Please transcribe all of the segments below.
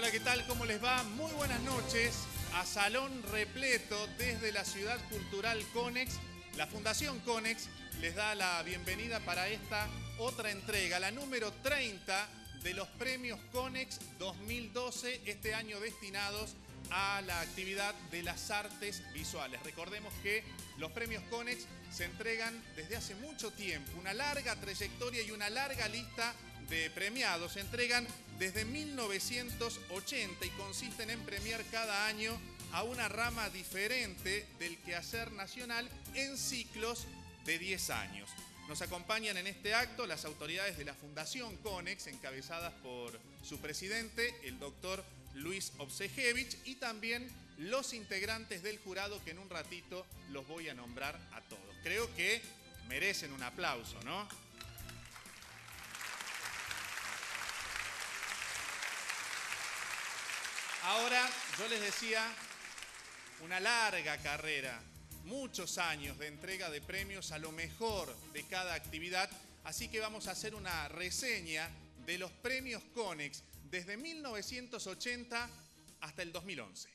Hola, ¿qué tal? ¿Cómo les va? Muy buenas noches. A salón repleto desde la Ciudad Cultural Conex. La Fundación Conex les da la bienvenida para esta otra entrega, la número 30 de los premios Conex 2012, este año destinados a la actividad de las artes visuales. Recordemos que los premios Conex se entregan desde hace mucho tiempo, una larga trayectoria y una larga lista de premiados. Se entregan desde 1980 y consisten en premiar cada año a una rama diferente del quehacer nacional en ciclos de 10 años. Nos acompañan en este acto las autoridades de la Fundación Conex, encabezadas por su presidente, el doctor Luis Obsejevich, y también los integrantes del jurado que en un ratito los voy a nombrar a todos. Creo que merecen un aplauso, ¿no? Ahora, yo les decía, una larga carrera, muchos años de entrega de premios a lo mejor de cada actividad, así que vamos a hacer una reseña de los premios Conex desde 1980 hasta el 2011.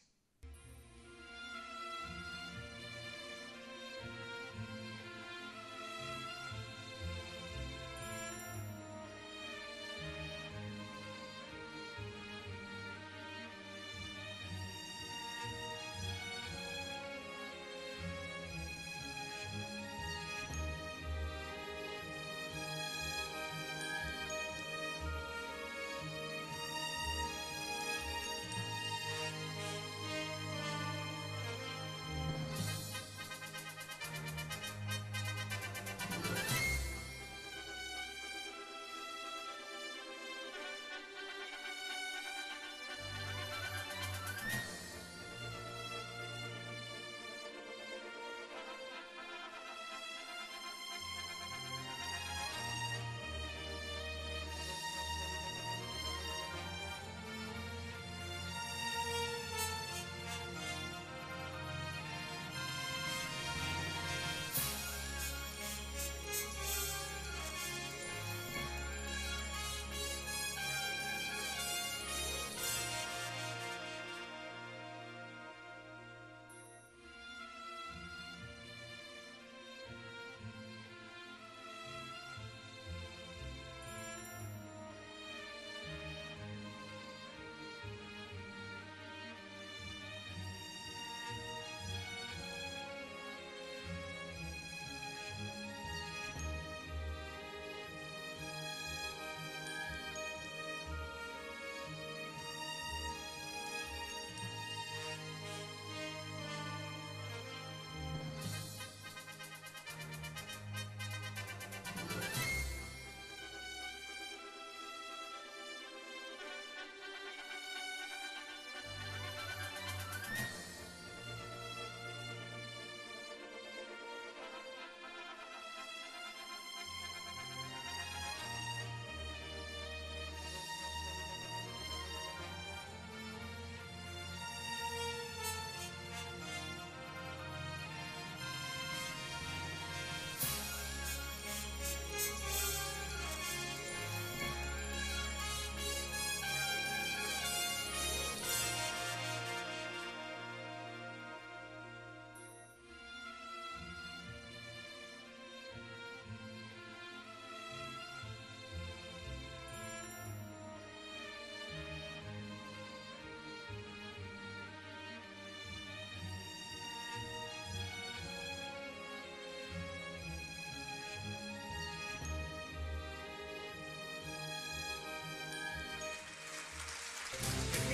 En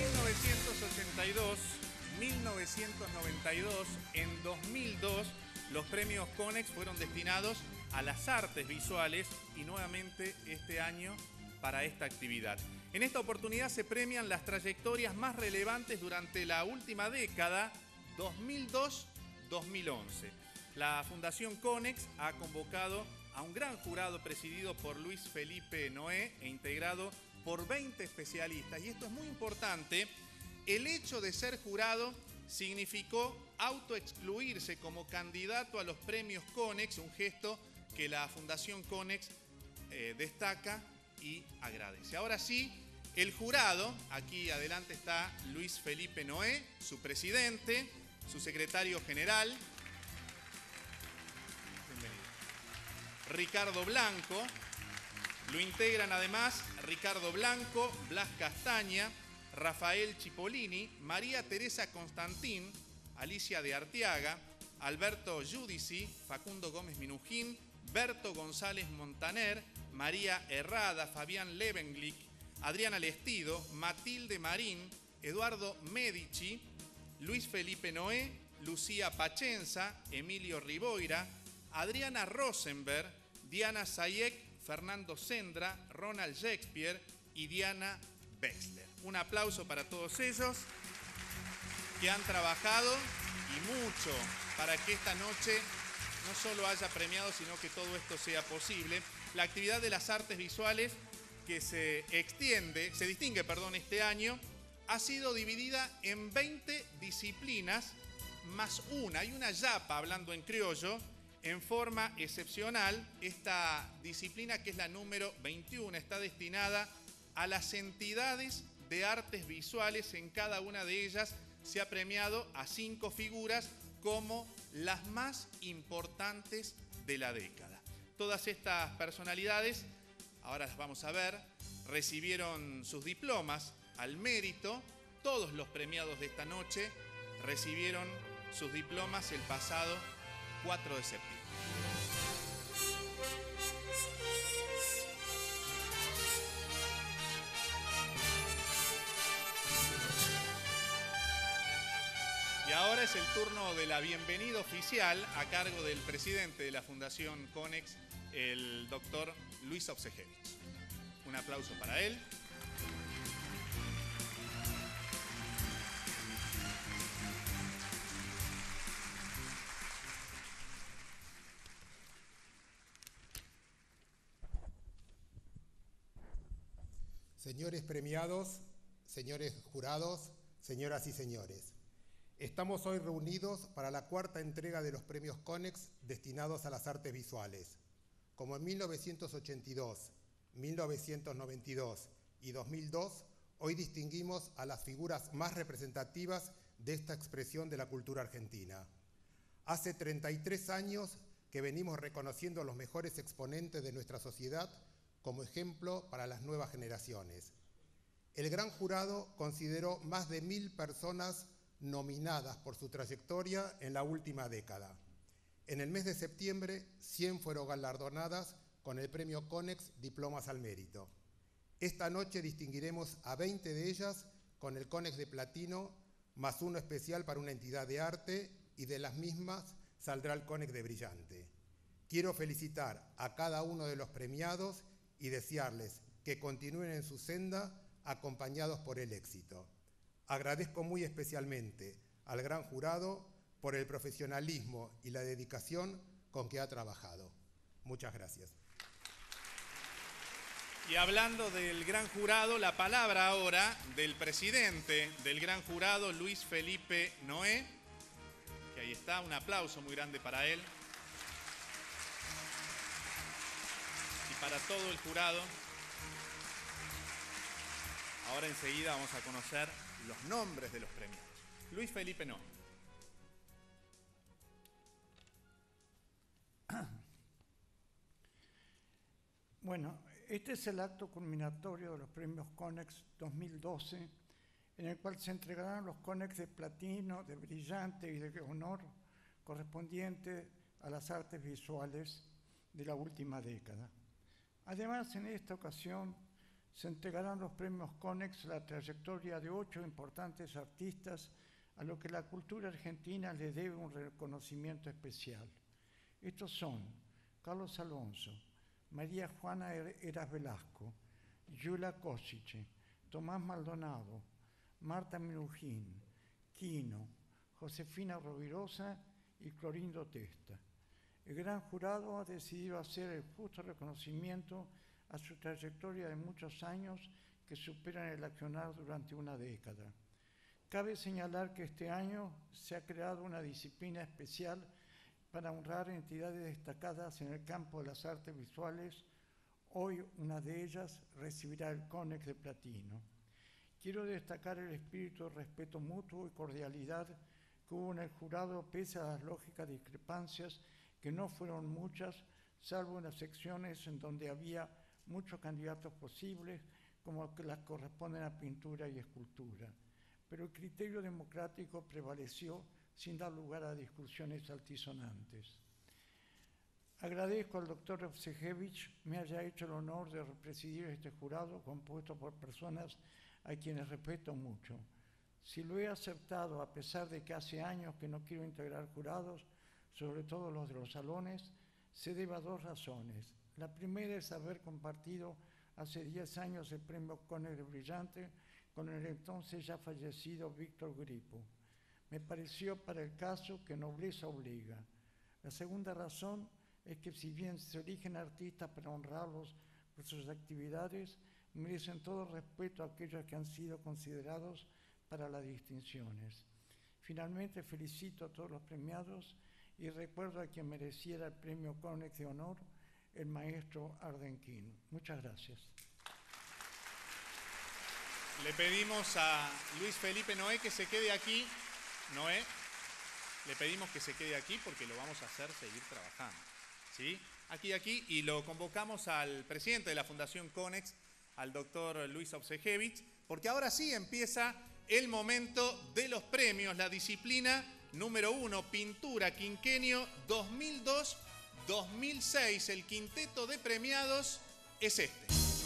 1982, 1992, en 2002, los premios Conex fueron destinados a las artes visuales y nuevamente este año para esta actividad. En esta oportunidad se premian las trayectorias más relevantes durante la última década, 2002-2011. La Fundación Conex ha convocado a un gran jurado presidido por Luis Felipe Noé e integrado por 20 especialistas. Y esto es muy importante. El hecho de ser jurado significó autoexcluirse como candidato a los premios Conex, un gesto que la Fundación Conex destaca y agradece. Ahora sí, El jurado, aquí adelante está Luis Felipe Noé, su presidente, su secretario general, Ricardo Blanco. Lo integran además Ricardo Blanco, Blas Castaña, Rafael Cipollini, María Teresa Constantín, Alicia de Arteaga, Alberto Giudici, Facundo Gómez Minujín, Berto González Montaner, María Herrada, Fabián Levenglick, Adriana Lestido, Matilde Marín, Eduardo Medici, Luis Felipe Noé, Lucía Pachenza, Emilio Riboira, Adriana Rosenberg, Diana Sayek, Fernando Sendra, Ronald Shakespeare y Diana Wexler. Un aplauso para todos ellos que han trabajado y mucho para que esta noche no solo haya premiado, sino que todo esto sea posible. La actividad de las artes visuales que se distingue este año, ha sido dividida en 20 disciplinas más una. Hay una yapa, hablando en criollo, en forma excepcional. Esta disciplina, que es la número 21, está destinada a las entidades de artes visuales. En cada una de ellas se ha premiado a 5 figuras como las más importantes de la década. Todas estas personalidades, ahora las vamos a ver, recibieron sus diplomas al mérito. Todos los premiados de esta noche recibieron sus diplomas el pasado 4 de septiembre. Y ahora es el turno de la bienvenida oficial a cargo del presidente de la Fundación Konex, el doctor Luis Obsejevich. Un aplauso para él. Señores premiados, señores jurados, señoras y señores, estamos hoy reunidos para la 4ª entrega de los premios Konex destinados a las artes visuales. Como en 1982, 1992 y 2002, hoy distinguimos a las figuras más representativas de esta expresión de la cultura argentina. Hace 33 años que venimos reconociendo a los mejores exponentes de nuestra sociedad como ejemplo para las nuevas generaciones. El gran jurado consideró más de 1000 personas nominadas por su trayectoria en la última década. En el mes de septiembre, 100 fueron galardonadas con el premio Konex Diplomas al Mérito. Esta noche distinguiremos a 20 de ellas con el Konex de Platino, más uno especial para una entidad de arte, y de las mismas saldrá el Konex de Brillante. Quiero felicitar a cada uno de los premiados y desearles que continúen en su senda acompañados por el éxito. Agradezco muy especialmente al gran jurado por el profesionalismo y la dedicación con que ha trabajado. Muchas gracias. Y hablando del gran jurado, la palabra ahora del presidente del gran jurado, Luis Felipe Noé, que ahí está, un aplauso muy grande para él. Y para todo el jurado. Ahora enseguida vamos a conocer los nombres de los premiados. Luis Felipe Noé. Bueno, este es el acto culminatorio de los premios Konex 2012, en el cual se entregarán los Konex de Platino, de Brillante y de Honor correspondientes a las artes visuales de la última década. Además, en esta ocasión se entregarán los premios Konex a la trayectoria de 8 importantes artistas a los que la cultura argentina le debe un reconocimiento especial. Estos son Carlos Alonso, María Juana Heras Velasco, Yula Kosice, Tomás Maldonado, Marta Minujín, Quino, Josefina Rovirosa y Clorindo Testa. El gran jurado ha decidido hacer el justo reconocimiento a su trayectoria de muchos años que superan el accionar durante una década. Cabe señalar que este año se ha creado una disciplina especial para honrar entidades destacadas en el campo de las artes visuales. Hoy una de ellas recibirá el Konex de Platino. Quiero destacar el espíritu de respeto mutuo y cordialidad que hubo en el jurado pese a las lógicas discrepancias, que no fueron muchas, salvo en las secciones en donde había muchos candidatos posibles, como que las corresponden a pintura y escultura. Pero el criterio democrático prevaleció sin dar lugar a discusiones altisonantes. Agradezco al doctor Ovsejevich me haya hecho el honor de presidir este jurado compuesto por personas a quienes respeto mucho. Si lo he aceptado a pesar de que hace años que no quiero integrar jurados, sobre todo los de los salones, se debe a dos razones. La primera es haber compartido hace 10 años el premio Konex de Brillante con el entonces ya fallecido Víctor Gripo. Me pareció para el caso que nobleza obliga. La segunda razón es que si bien se eligen artistas para honrarlos por sus actividades, merecen todo respeto a aquellos que han sido considerados para las distinciones. Finalmente felicito a todos los premiados y recuerdo a quien mereciera el premio Konex de honor, el maestro Ardenquín. Muchas gracias. Le pedimos a Luis Felipe Noé que se quede aquí. Noé, le pedimos que se quede aquí porque lo vamos a hacer seguir trabajando. ¿Sí? Aquí, y lo convocamos al presidente de la Fundación Konex, al doctor Luis Ovsejevich, porque ahora sí empieza el momento de los premios, la disciplina número 1, Pintura Quinquenio 2002-2006. El quinteto de premiados es este: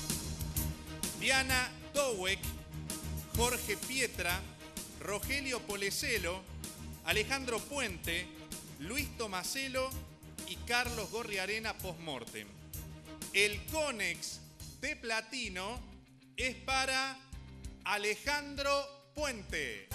Diana Dowek, Jorge Pietra, Rogelio Poleselo, Alejandro Puente, Luis Tomaselo y Carlos Gorriarena postmortem. El Konex de platino es para Alejandro Puente.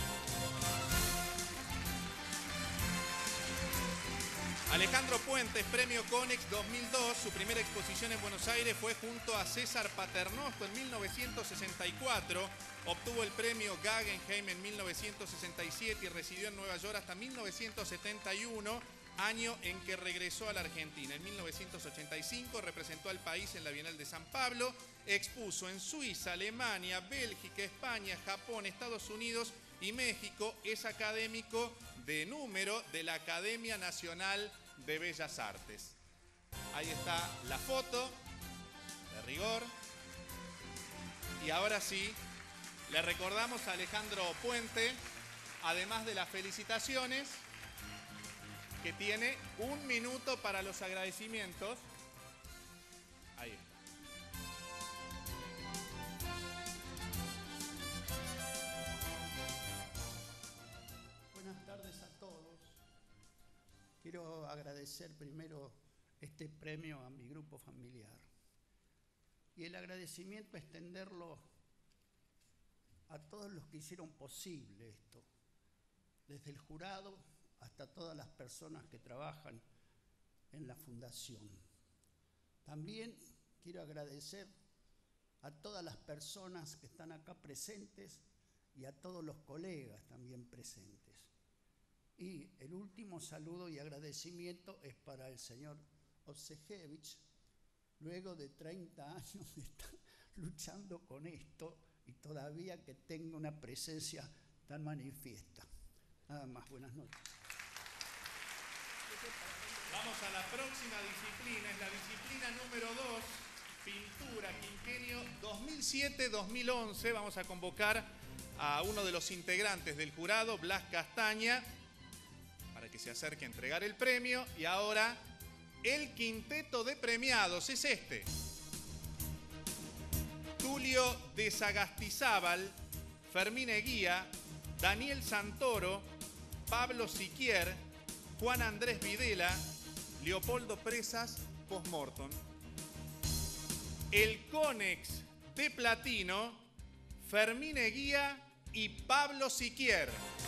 Alejandro Puente, premio Konex 2002. Su primera exposición en Buenos Aires fue junto a César Paternoster en 1964. Obtuvo el premio Guggenheim en 1967 y residió en Nueva York hasta 1971, año en que regresó a la Argentina. En 1985 representó al país en la Bienal de San Pablo, expuso en Suiza, Alemania, Bélgica, España, Japón, Estados Unidos y México. Es académico de número de la Academia Nacional de Bellas Artes. Ahí está la foto de rigor. Y ahora sí, le recordamos a Alejandro Puente, además de las felicitaciones, que tiene 1 minuto para los agradecimientos. Ahí está. Buenas tardes a todos. Quiero agradecer primero este premio a mi grupo familiar. Y el agradecimiento extenderlo a todos los que hicieron posible esto, desde el jurado hasta todas las personas que trabajan en la fundación. También quiero agradecer a todas las personas que están acá presentes y a todos los colegas también presentes. Y el último saludo y agradecimiento es para el señor Ovsejevich, luego de 30 años de estar luchando con esto y todavía que tenga una presencia tan manifiesta. Nada más, buenas noches. Vamos a la próxima disciplina, es la disciplina número 2, Pintura Quinquenio 2007-2011. Vamos a convocar a uno de los integrantes del jurado, Blas Castaña, para que se acerque a entregar el premio. Y ahora el quinteto de premiados es este: Tulio de Sagastizábal, Fermín Eguía, Daniel Santoro, Pablo Siquier, Juan Andrés Videla, Leopoldo Presas, postmortem. El Konex de platino, Fermín Eguía y Pablo Siquier.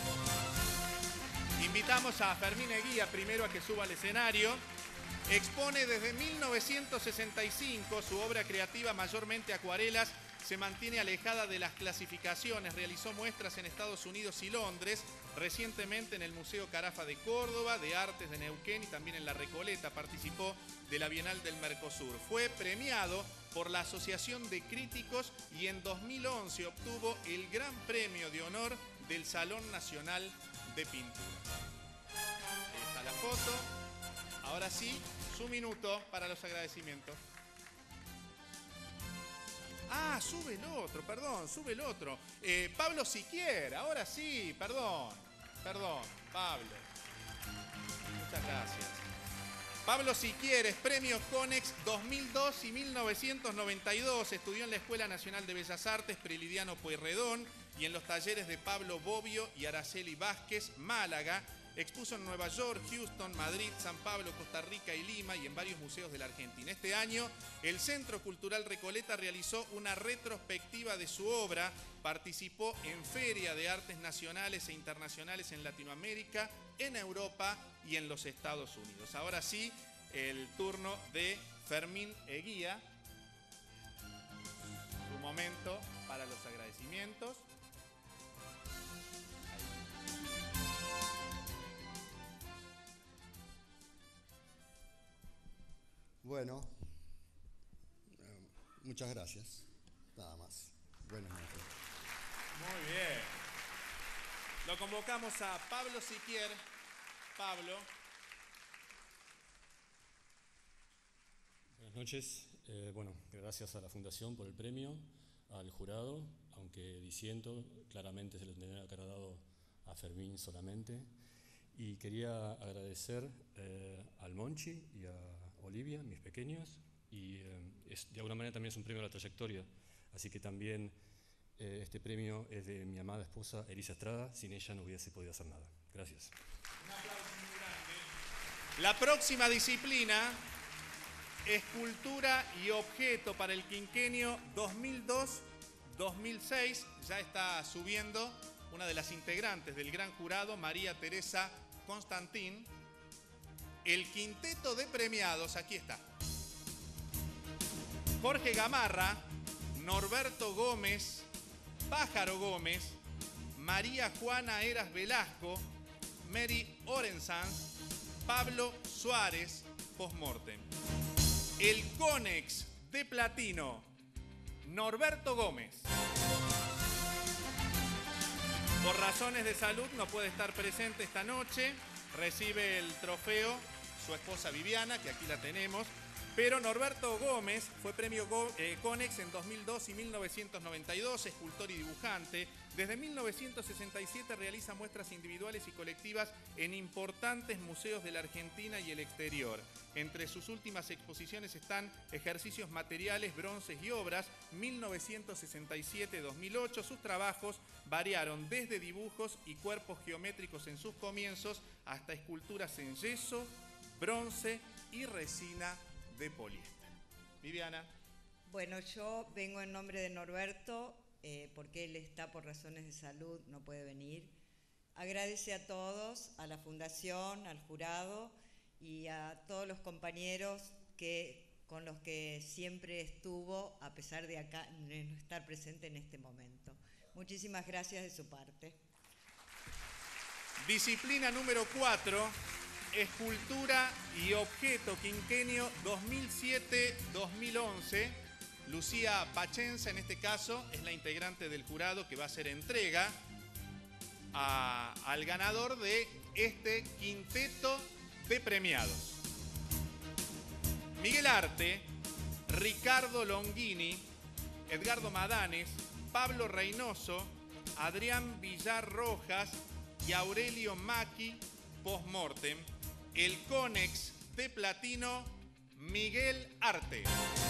Invitamos a Fermín Eguía primero a que suba al escenario. Expone desde 1965 su obra creativa, mayormente acuarelas, se mantiene alejada de las clasificaciones. Realizó muestras en Estados Unidos y Londres, recientemente en el Museo Carafa de Córdoba, de Artes de Neuquén y también en La Recoleta. Participó de la Bienal del Mercosur. Fue premiado por la Asociación de Críticos y en 2011 obtuvo el Gran Premio de Honor del Salón Nacional de Pintura. Ahí está la foto. Ahora sí, su minuto para los agradecimientos. Ah, sube el otro, perdón, sube el otro. Pablo Siquier, ahora sí, perdón, Pablo. Muchas gracias. Pablo Siquier es Premio Conex 2002 y 1992. Estudió en la Escuela Nacional de Bellas Artes Prilidiano Pueyrredón y en los talleres de Pablo Bobbio y Araceli Vázquez, Málaga. Expuso en Nueva York, Houston, Madrid, San Pablo, Costa Rica y Lima y en varios museos de la Argentina. Este año, el Centro Cultural Recoleta realizó una retrospectiva de su obra. Participó en Feria de Artes Nacionales e Internacionales en Latinoamérica, en Europa y en los Estados Unidos. Ahora sí, el turno de Fermín Eguía. Su momento para los agradecimientos. Bueno, muchas gracias. Nada más. Buenas noches. Muy bien. Lo convocamos a Pablo Siquier. Pablo. Buenas noches. Bueno, gracias a la Fundación por el premio, al jurado, aunque diciendo claramente se lo tendría que haber dado a Fermín solamente. Y quería agradecer al Monchi y a Olivia, mis pequeños, y de alguna manera también es un premio a la trayectoria, así que también este premio es de mi amada esposa Elisa Estrada. Sin ella no hubiese podido hacer nada. Gracias. Un aplauso muy grande. La próxima disciplina, escultura y objeto para el quinquenio 2002-2006. Ya está subiendo una de las integrantes del gran jurado, María Teresa Constantín. El quinteto de premiados, aquí está. Jorge Gamarra, Norberto Gómez, Pájaro Gómez, María Juana Eras Velasco, Mary Orensanz, Pablo Suárez, postmortem. El Conex de platino, Norberto Gómez. Por razones de salud no puede estar presente esta noche. Recibe el trofeo su esposa Viviana, que aquí la tenemos. Pero Norberto Gómez fue premio Conex en 2002 y 1992, escultor y dibujante. Desde 1967 realiza muestras individuales y colectivas en importantes museos de la Argentina y el exterior. Entre sus últimas exposiciones están Ejercicios Materiales, Bronces y Obras, 1967-2008. Sus trabajos variaron desde dibujos y cuerpos geométricos en sus comienzos hasta esculturas en yeso, bronce y resina de poliéster. Viviana. Bueno, yo vengo en nombre de Norberto, porque él está por razones de salud, no puede venir. Agradece a todos, a la Fundación, al jurado y a todos los compañeros con los que siempre estuvo, a pesar de no estar presente en este momento. Muchísimas gracias de su parte. Disciplina número 4. Escultura y objeto quinquenio 2007-2011. Lucía Pachenza, en este caso, es la integrante del jurado que va a hacer entrega al ganador de este quinteto de premiados. Miguel Arte, Ricardo Longini, Edgardo Madanes, Pablo Reynoso, Adrián Villar Rojas y Aurelio Macchi, postmortem. El Conex de platino, Miguel Arte.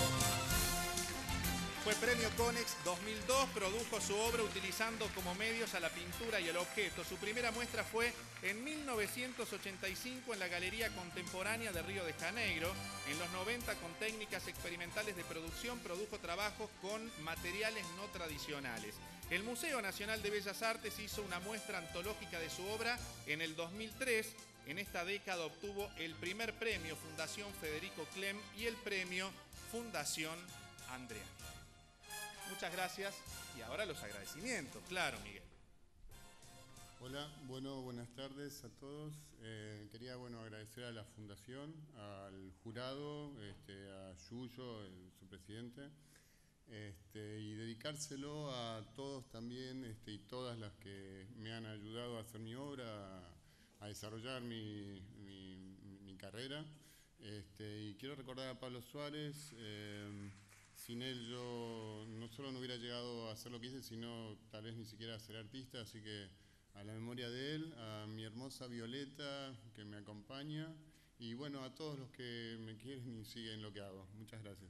Fue premio Conex 2002, produjo su obra utilizando como medios a la pintura y el objeto. Su primera muestra fue en 1985 en la Galería Contemporánea de Río de Janeiro. En los 90, con técnicas experimentales de producción, produjo trabajos con materiales no tradicionales. El Museo Nacional de Bellas Artes hizo una muestra antológica de su obra en el 2003. En esta década obtuvo el primer premio Fundación Federico Clem y el premio Fundación Andrea. Muchas gracias. Y ahora los agradecimientos, claro, Miguel. Hola, bueno, buenas tardes a todos. Quería agradecer a la Fundación, al jurado, a Yuyo, su presidente, y dedicárselo a todos también y todas las que me han ayudado a hacer mi obra, a desarrollar mi carrera. Y quiero recordar a Pablo Suárez. Sin él yo no solo no hubiera llegado a hacer lo que hice, sino tal vez ni siquiera a ser artista, así que a la memoria de él, a mi hermosa Violeta que me acompaña y bueno, a todos los que me quieren y siguen lo que hago. Muchas gracias.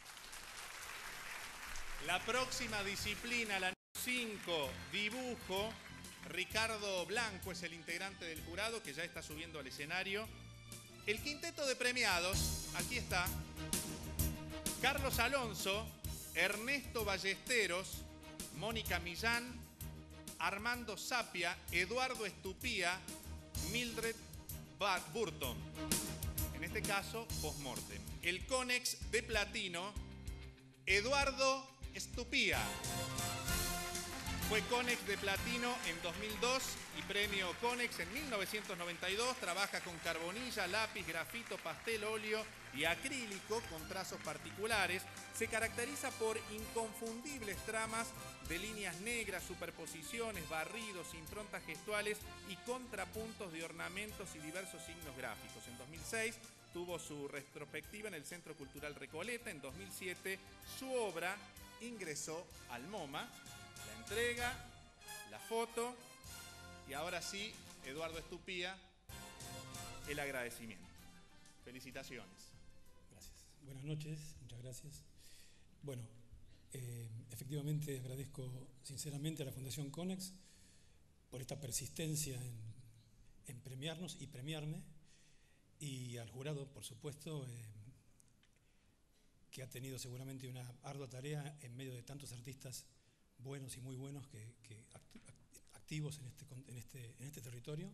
La próxima disciplina, la 5, dibujo. Ricardo Blanco es el integrante del jurado que ya está subiendo al escenario. El quinteto de premiados, aquí está. Carlos Alonso, Ernesto Ballesteros, Mónica Millán, Armando Sapia, Eduardo Estupía, Mildred Burton. En este caso, post-mortem. El Conex de platino, Eduardo Estupía. Fue Conex de platino en 2002 y premio Conex en 1992. Trabaja con carbonilla, lápiz, grafito, pastel, óleo y acrílico con trazos particulares. Se caracteriza por inconfundibles tramas de líneas negras, superposiciones, barridos, improntas gestuales y contrapuntos de ornamentos y diversos signos gráficos. En 2006 tuvo su retrospectiva en el Centro Cultural Recoleta. En 2007 su obra ingresó al MoMA. La entrega, la foto y ahora sí, Eduardo Estupía, el agradecimiento. Felicitaciones. Gracias. Buenas noches, muchas gracias. Bueno, efectivamente agradezco sinceramente a la Fundación Conex por esta persistencia en premiarnos y premiarme, y al jurado, por supuesto, que ha tenido seguramente una ardua tarea en medio de tantos artistas buenos y muy buenos que activos en este territorio.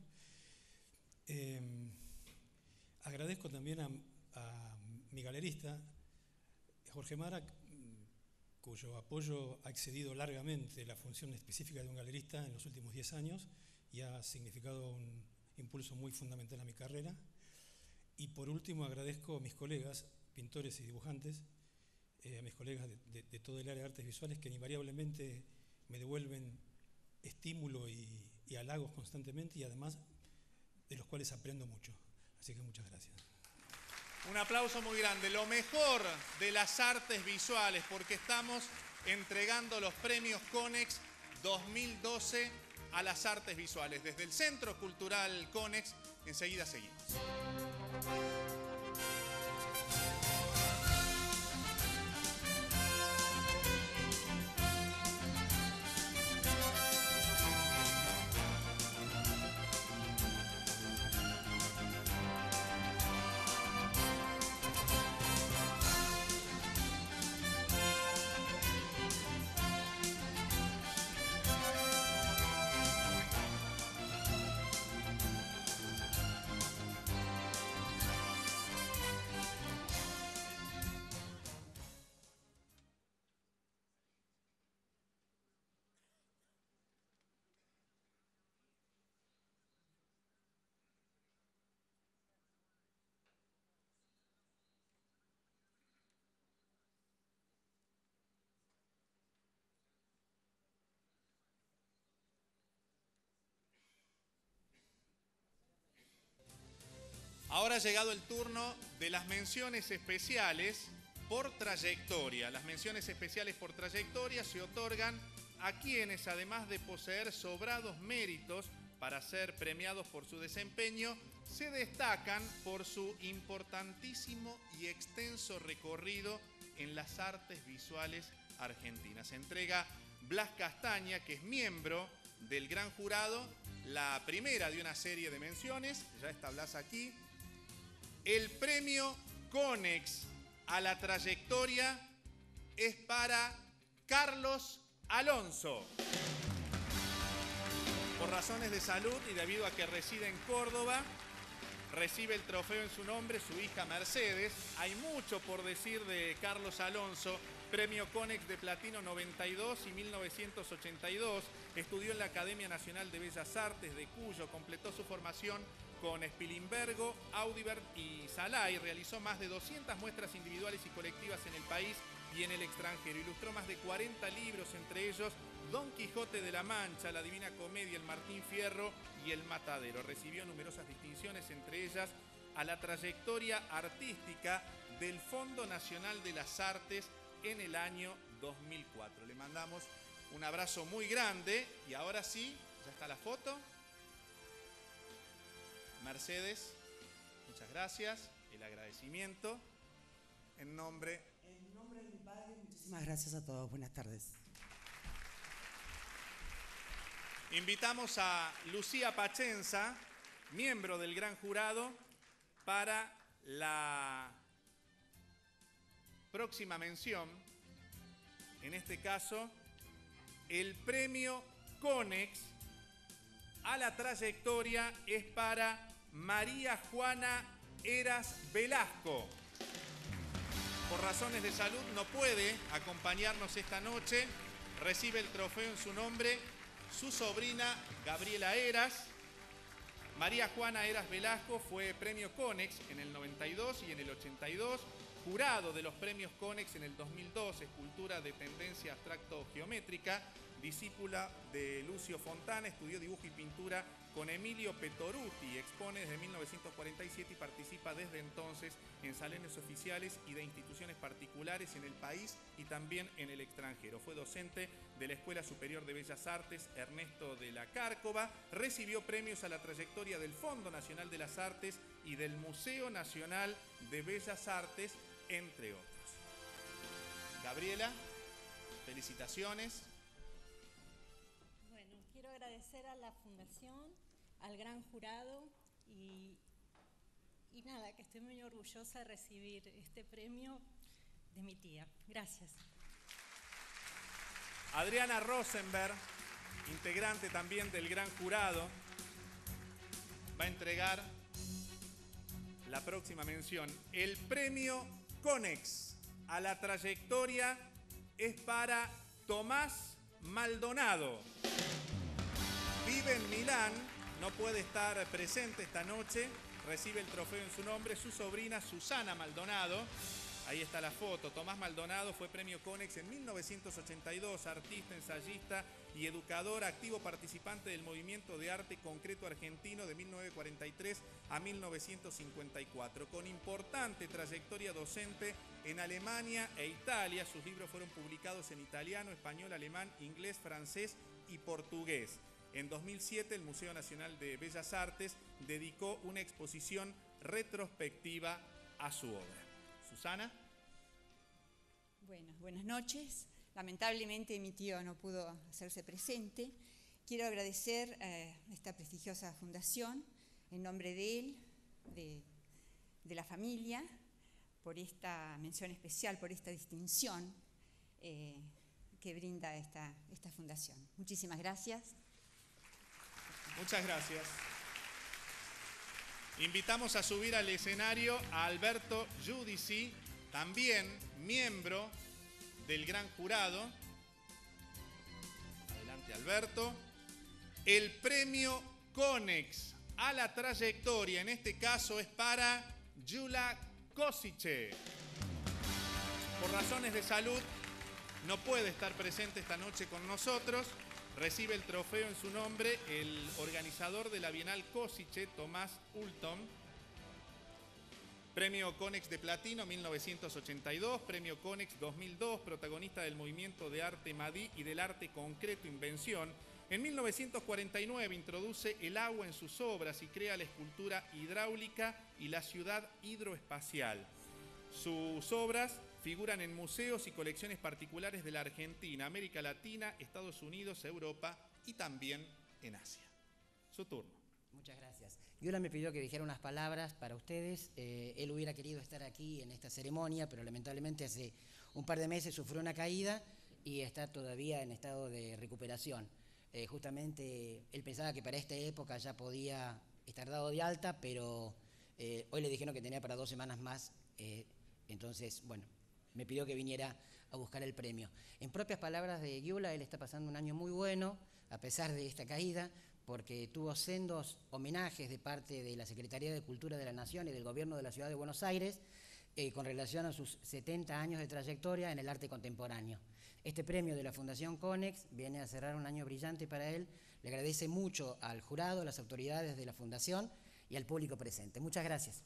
Agradezco también a mi galerista, Jorge Mara, cuyo apoyo ha excedido largamente la función específica de un galerista en los últimos 10 años y ha significado un impulso muy fundamental a mi carrera. Y por último agradezco a mis colegas, pintores y dibujantes, a mis colegas de todo el área de artes visuales que invariablemente me devuelven estímulo y halagos constantemente y además de los cuales aprendo mucho. Así que muchas gracias. Un aplauso muy grande. Lo mejor de las artes visuales, porque estamos entregando los premios Conex 2012 a las artes visuales. Desde el Centro Cultural Conex, enseguida seguimos. Ahora ha llegado el turno de las menciones especiales por trayectoria. Las menciones especiales por trayectoria se otorgan a quienes, además de poseer sobrados méritos para ser premiados por su desempeño, se destacan por su importantísimo y extenso recorrido en las artes visuales argentinas. Se entrega Blas Castaña, que es miembro del gran jurado, la primera de una serie de menciones. Ya está Blas aquí. El premio Conex a la trayectoria es para Carlos Alonso. Por razones de salud y debido a que reside en Córdoba, recibe el trofeo en su nombre su hija Mercedes. Hay mucho por decir de Carlos Alonso, Premio Conex de Platino 92 y 1982. Estudió en la Academia Nacional de Bellas Artes de Cuyo. Completó su formación con Spilimbergo, Audibert y Salai. Realizó más de 200 muestras individuales y colectivas en el país y en el extranjero. Ilustró más de 40 libros, entre ellos Don Quijote de la Mancha, La Divina Comedia, El Martín Fierro y El Matadero. Recibió numerosas distinciones, entre ellas a la trayectoria artística del Fondo Nacional de las Artes en el año 2004. Le mandamos un abrazo muy grande y ahora sí, ya está la foto. Mercedes, muchas gracias, el agradecimiento en nombre de mi padre. Muchísimas gracias a todos, buenas tardes. Invitamos a Lucía Pachenza, miembro del gran jurado, para la próxima mención. En este caso, el premio Conex a la trayectoria es para María Juana Heras Velasco. Por razones de salud no puede acompañarnos esta noche. Recibe el trofeo en su nombre su sobrina Gabriela Heras. María Juana Heras Velasco fue premio Conex en el 92 y en el 82, jurado de los premios Conex en el 2002, escultura de tendencia abstracto-geométrica, discípula de Lucio Fontana, estudió dibujo y pintura con Emilio Petoruti, expone desde 1947 y participa desde entonces en salones oficiales y de instituciones particulares en el país y también en el extranjero. Fue docente de la Escuela Superior de Bellas Artes Ernesto de la Cárcova, recibió premios a la trayectoria del Fondo Nacional de las Artes y del Museo Nacional de Bellas Artes, entre otros. Gabriela, felicitaciones. Bueno, quiero agradecer a la Fundación, al gran jurado y nada, que estoy muy orgullosa de recibir este premio de mi tía. Gracias. Adriana Rosenberg, integrante también del gran jurado, va a entregar la próxima mención. El premio Conex a la trayectoria es para Tomás Maldonado. Vive en Milán, no puede estar presente esta noche. Recibe el trofeo en su nombre su sobrina Susana Maldonado. Ahí está la foto. Tomás Maldonado fue premio Conex en 1982, artista, ensayista y educador, activo participante del movimiento de arte concreto argentino de 1943 a 1954, con importante trayectoria docente en Alemania e Italia. Sus libros fueron publicados en italiano, español, alemán, inglés, francés y portugués. En 2007, el Museo Nacional de Bellas Artes dedicó una exposición retrospectiva a su obra. Susana. Bueno, buenas noches. Lamentablemente mi tío no pudo hacerse presente. Quiero agradecer a esta prestigiosa fundación, en nombre de él, de la familia, por esta mención especial, por esta distinción que brinda esta fundación. Muchísimas gracias. Muchas gracias. Invitamos a subir al escenario a Alberto Giudici, también miembro del gran jurado. Adelante, Alberto. El premio Conex a la trayectoria, en este caso, es para Yula Kosice. Por razones de salud, no puede estar presente esta noche con nosotros. Recibe el trofeo en su nombre el organizador de la Bienal Kosice, Tomás Ulton. Premio Conex de Platino 1982, Premio Conex 2002, protagonista del movimiento de arte Madí y del arte concreto Invención. En 1949 introduce el agua en sus obras y crea la escultura hidráulica y la ciudad hidroespacial. Sus obras figuran en museos y colecciones particulares de la Argentina, América Latina, Estados Unidos, Europa y también en Asia. Su turno. Muchas gracias. Yola me pidió que dijera unas palabras para ustedes. Él hubiera querido estar aquí en esta ceremonia, pero lamentablemente hace un par de meses sufrió una caída y está todavía en estado de recuperación. Justamente él pensaba que para esta época ya podía estar dado de alta, pero hoy le dijeron que tenía para 2 semanas más. Entonces, bueno, me pidió que viniera a buscar el premio. En propias palabras de Gyula, él está pasando un año muy bueno, a pesar de esta caída, porque tuvo sendos homenajes de parte de la Secretaría de Cultura de la Nación y del Gobierno de la Ciudad de Buenos Aires con relación a sus 70 años de trayectoria en el arte contemporáneo. Este premio de la Fundación Conex viene a cerrar un año brillante para él. Le agradece mucho al jurado, a las autoridades de la Fundación y al público presente. Muchas gracias.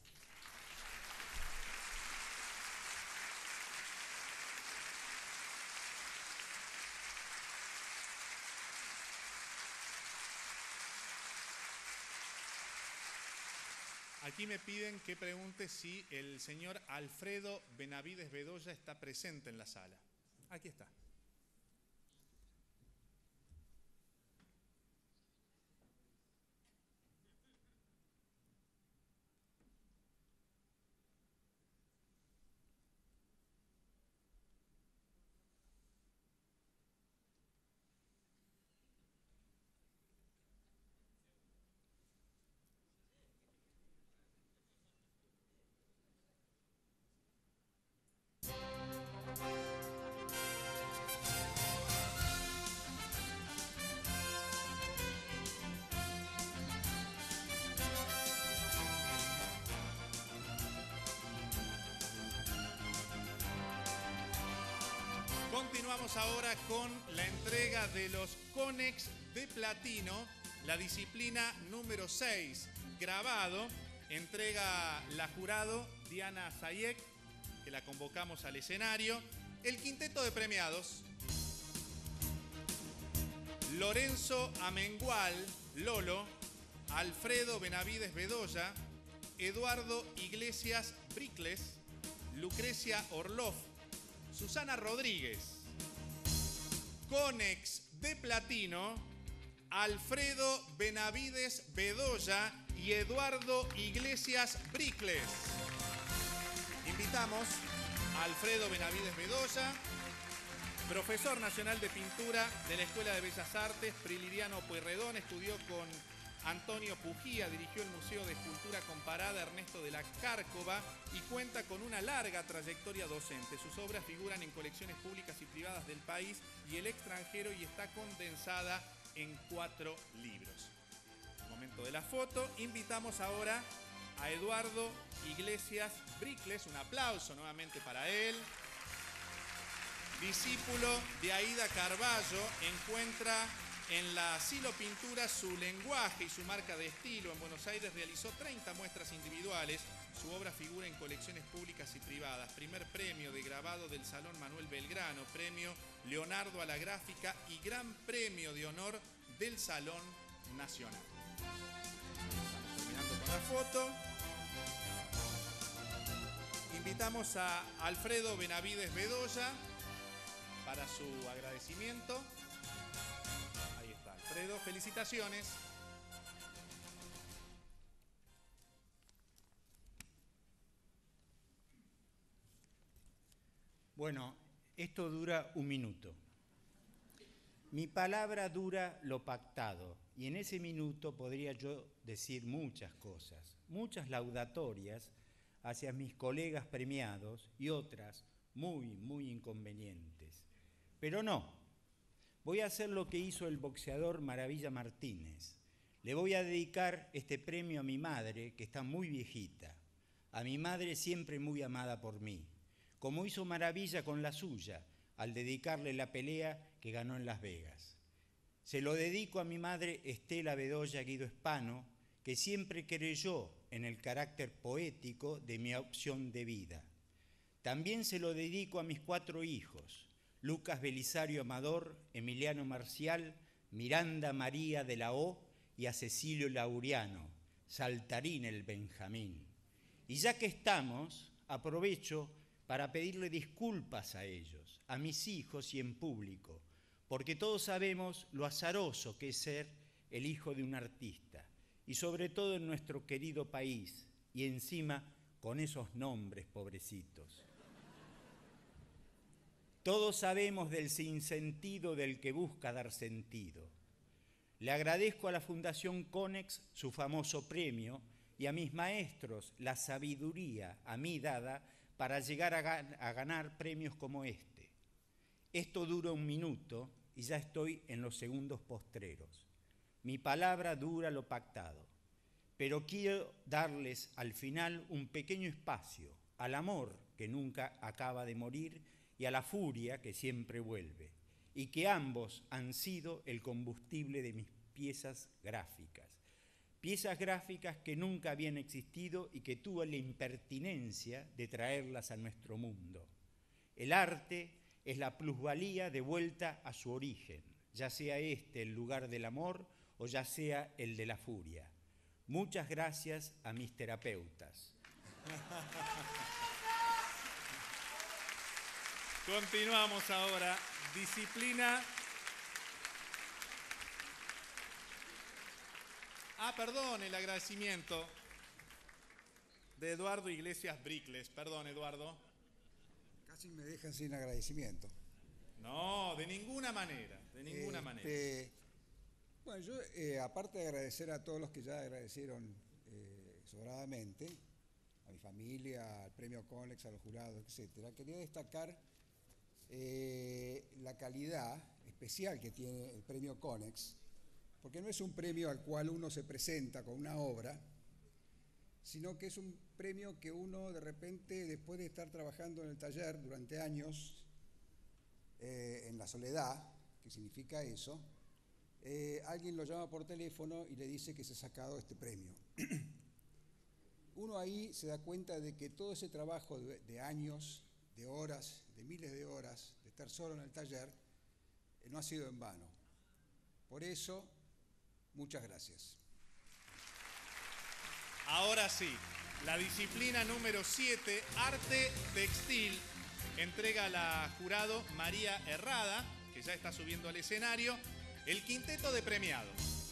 Aquí me piden que pregunte si el señor Alfredo Benavides Bedoya está presente en la sala. Aquí está. Continuamos ahora con la entrega de los Conex de Platino, la disciplina número 6, grabado. Entrega la jurado Diana Zayek, que la convocamos al escenario. El quinteto de premiados: Lorenzo Amengual, Lolo; Alfredo Benavides Bedoya; Eduardo Iglesias Bricles; Lucrecia Orloff; Susana Rodríguez. Conex de Platino: Alfredo Benavides Bedoya y Eduardo Iglesias Bricles. Invitamos a Alfredo Benavides Bedoya, profesor nacional de pintura de la Escuela de Bellas Artes Prilidiano Pueyrredón, estudió con Antonio Pujía, dirigió el Museo de Escultura Comparada Ernesto de la Cárcova y cuenta con una larga trayectoria docente. Sus obras figuran en colecciones públicas y privadas del país y el extranjero y está condensada en 4 libros. Momento de la foto. Invitamos ahora a Eduardo Iglesias Bricles. Un aplauso nuevamente para él. Discípulo de Aida Carballo, encuentra en la silopintura su lenguaje y su marca de estilo. En Buenos Aires realizó 30 muestras individuales. Su obra figura en colecciones públicas y privadas. Primer premio de grabado del Salón Manuel Belgrano, premio Leonardo a la gráfica y gran premio de honor del Salón Nacional. Estamos terminando con la foto. Invitamos a Alfredo Benavides Bedoya para su agradecimiento. Ahí está, Alfredo, felicitaciones. Bueno, esto dura un minuto. Mi palabra dura lo pactado, y en ese minuto podría yo decir muchas cosas, muchas laudatorias hacia mis colegas premiados y otras muy inconvenientes. Pero no, voy a hacer lo que hizo el boxeador Maravilla Martínez. Le voy a dedicar este premio a mi madre, que está muy viejita, a mi madre siempre muy amada por mí, como hizo Maravilla con la suya, al dedicarle la pelea que ganó en Las Vegas. Se lo dedico a mi madre Estela Bedoya Guido Espano, que siempre creyó en el carácter poético de mi opción de vida. También se lo dedico a mis 4 hijos, Lucas Belisario Amador, Emiliano Marcial, Miranda María de la O y a Cecilio Laureano, Saltarín el Benjamín. Y ya que estamos, aprovecho para pedirle disculpas a ellos, a mis hijos y en público, porque todos sabemos lo azaroso que es ser el hijo de un artista, y sobre todo en nuestro querido país, y encima con esos nombres pobrecitos. Todos sabemos del sinsentido del que busca dar sentido. Le agradezco a la Fundación Conex su famoso premio y a mis maestros la sabiduría a mí dada para llegar a ganar premios como este. Esto dura 1 minuto y ya estoy en los segundos postreros. Mi palabra dura lo pactado, pero quiero darles al final un pequeño espacio al amor que nunca acaba de morir y a la furia que siempre vuelve, y que ambos han sido el combustible de mis piezas gráficas que nunca habían existido y que tuve la impertinencia de traerlas a nuestro mundo. El arte es la plusvalía de vuelta a su origen, ya sea este el lugar del amor o ya sea el de la furia. Muchas gracias a mis terapeutas. Continuamos ahora. Disciplina. Perdón, el agradecimiento de Eduardo Iglesias Bricles. Perdón, Eduardo. Casi me dejan sin agradecimiento. No, de ninguna manera, de ninguna manera. Bueno, yo, aparte de agradecer a todos los que ya agradecieron sobradamente, a mi familia, al premio Conex, a los jurados, etc., quería destacar la calidad especial que tiene el premio Conex, porque no es un premio al cual uno se presenta con una obra, sino que es un premio que uno de repente, después de estar trabajando en el taller durante años, en la soledad, que significa eso, alguien lo llama por teléfono y le dice que se ha sacado este premio. Uno ahí se da cuenta de que todo ese trabajo de años, de horas, de miles de horas, de estar solo en el taller, no ha sido en vano. Por eso, muchas gracias. Ahora sí, la disciplina número 7, arte textil, entrega a la jurado María Herrada, que ya está subiendo al escenario, el quinteto de premiados.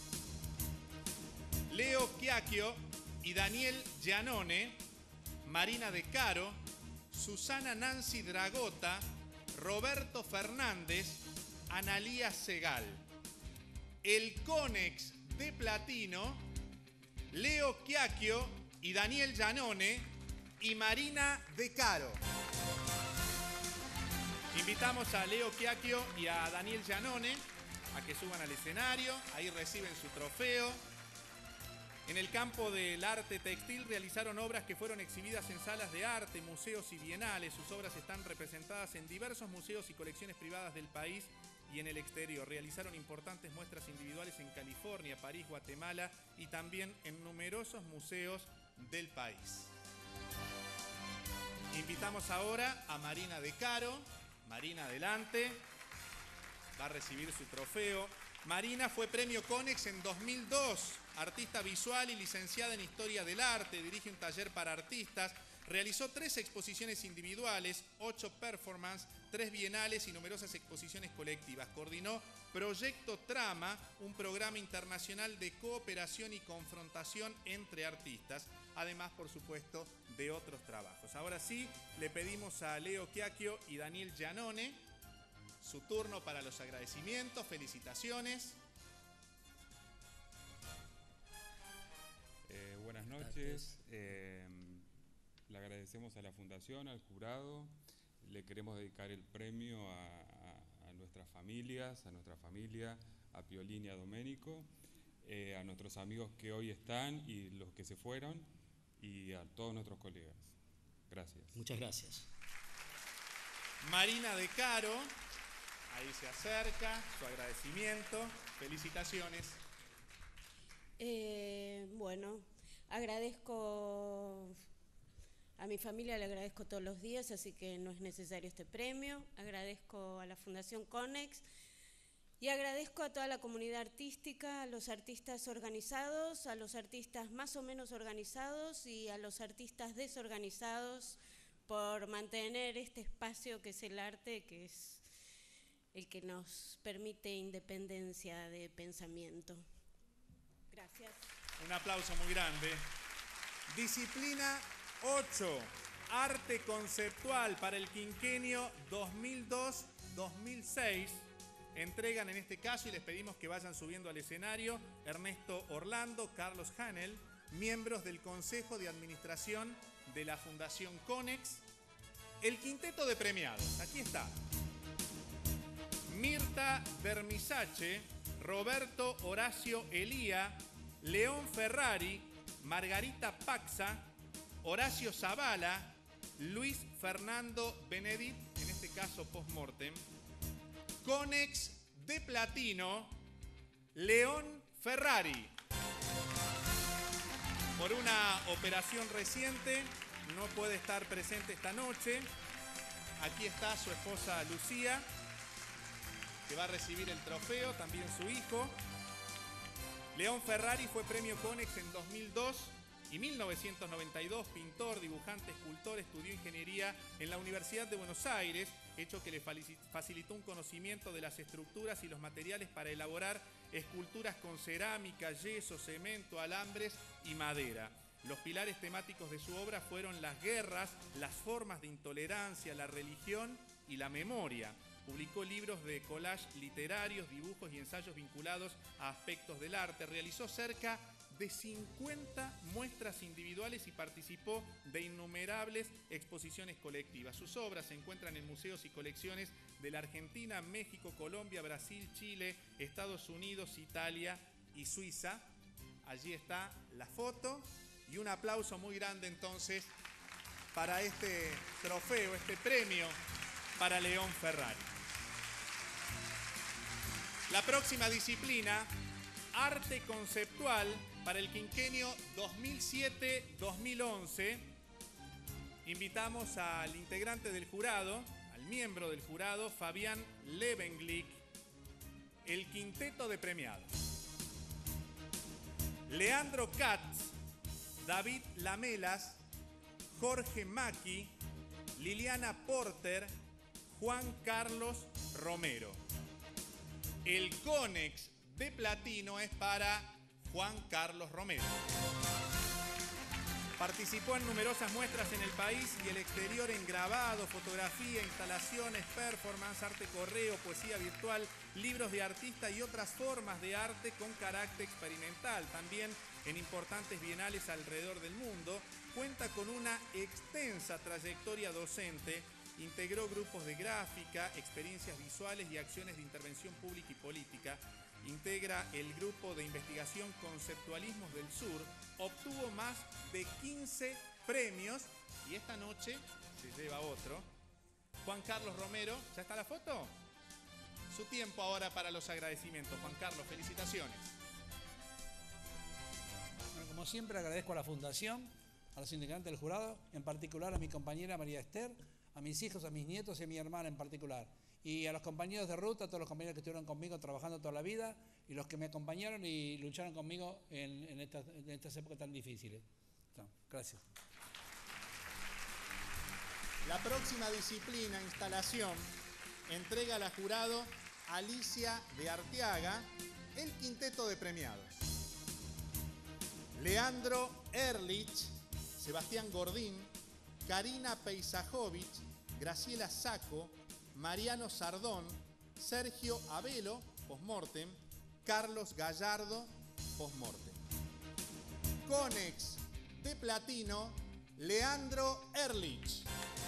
Leo Chiacchio y Daniel Giannone, Marina De Caro, Susana Nancy Dragota, Roberto Fernández, Analía Segal. El Conex de platino, Leo Chiacchio y Daniel Giannone y Marina De Caro. Invitamos a Leo Chiacchio y a Daniel Giannone a que suban al escenario, ahí reciben su trofeo. En el campo del arte textil realizaron obras que fueron exhibidas en salas de arte, museos y bienales. Sus obras están representadas en diversos museos y colecciones privadas del país y en el exterior. Realizaron importantes muestras individuales en California, París, Guatemala y también en numerosos museos del país. Invitamos ahora a Marina De Caro. Marina, adelante. Va a recibir su trofeo. Marina fue premio Conex en 2002, artista visual y licenciada en Historia del Arte, dirige un taller para artistas, realizó 3 exposiciones individuales, 8 performances, 3 bienales y numerosas exposiciones colectivas. Coordinó Proyecto Trama, un programa internacional de cooperación y confrontación entre artistas, además, por supuesto, de otros trabajos. Ahora sí, le pedimos a Leo Chiacchio y Daniel Giannone su turno para los agradecimientos, felicitaciones. Buenas noches. Le agradecemos a la Fundación, al jurado. Le queremos dedicar el premio a nuestras familias, a nuestra familia, a Piolín y a Doménico, a nuestros amigos que hoy están y los que se fueron, y a todos nuestros colegas. Gracias. Muchas gracias. Marina De Caro, ahí se acerca, su agradecimiento, felicitaciones. Bueno, agradezco a mi familia, le agradezco todos los días, así que no es necesario este premio. Agradezco a la Fundación Conex y agradezco a toda la comunidad artística, a los artistas organizados, a los artistas más o menos organizados y a los artistas desorganizados por mantener este espacio que es el arte, que es el que nos permite independencia de pensamiento. Gracias. Un aplauso muy grande. Disciplina 8, arte conceptual para el quinquenio 2002-2006. Entregan en este caso, y les pedimos que vayan subiendo al escenario, Ernesto Orlando, Carlos Hanel, miembros del Consejo de Administración de la Fundación Conex. El quinteto de premiados, aquí está. Mirta Dermisache, Roberto Horacio Elía, León Ferrari, Margarita Paxa, Horacio Zavala, Luis Fernando Benedit, en este caso post-mortem, Conex de platino, León Ferrari. Por una operación reciente, no puede estar presente esta noche. Aquí está su esposa Lucía, que va a recibir el trofeo, también su hijo. León Ferrari fue premio Conex en 2002 y 1992, pintor, dibujante, escultor, estudió ingeniería en la Universidad de Buenos Aires, hecho que le facilitó un conocimiento de las estructuras y los materiales para elaborar esculturas con cerámica, yeso, cemento, alambres y madera. Los pilares temáticos de su obra fueron las guerras, las formas de intolerancia, la religión y la memoria. Publicó libros de collage literarios, dibujos y ensayos vinculados a aspectos del arte. Realizó cerca de 50 muestras individuales y participó de innumerables exposiciones colectivas. Sus obras se encuentran en museos y colecciones de la Argentina, México, Colombia, Brasil, Chile, Estados Unidos, Italia y Suiza. Allí está la foto y un aplauso muy grande entonces para este trofeo, este premio para León Ferrari. La próxima disciplina, arte conceptual, para el quinquenio 2007-2011. Invitamos al integrante del jurado, al miembro del jurado, Fabián Levenglick, el quinteto de premiados. Leandro Katz, David Lamelas, Jorge Maki, Liliana Porter, Juan Carlos Romero. El Conex de platino es para Juan Carlos Romero. Participó en numerosas muestras en el país y el exterior en grabado, fotografía, instalaciones, performance, arte correo, poesía virtual, libros de artista y otras formas de arte con carácter experimental. También en importantes bienales alrededor del mundo. Cuenta con una extensa trayectoria docente. Integró grupos de gráfica, experiencias visuales y acciones de intervención pública y política. Integra el grupo de investigación Conceptualismos del Sur. Obtuvo más de 15 premios y esta noche se lleva otro. Juan Carlos Romero, ¿ya está la foto? Su tiempo ahora para los agradecimientos. Juan Carlos, felicitaciones. Bueno, como siempre agradezco a la Fundación, a los integrantes del jurado, en particular a mi compañera María Esther, a mis hijos, a mis nietos y a mi hermana en particular. Y a los compañeros de ruta, a todos los compañeros que estuvieron conmigo trabajando toda la vida y los que me acompañaron y lucharon conmigo en estas épocas tan difíciles. No, gracias. La próxima disciplina, instalación, entrega al jurado Alicia de Arteaga, el quinteto de premiados. Leandro Erlich, Sebastián Gordín, Karina Peisajovic, Graciela Saco, Mariano Sardón, Sergio Abelo, postmortem, Carlos Gallardo, postmortem. Conex de platino, Leandro Erlich.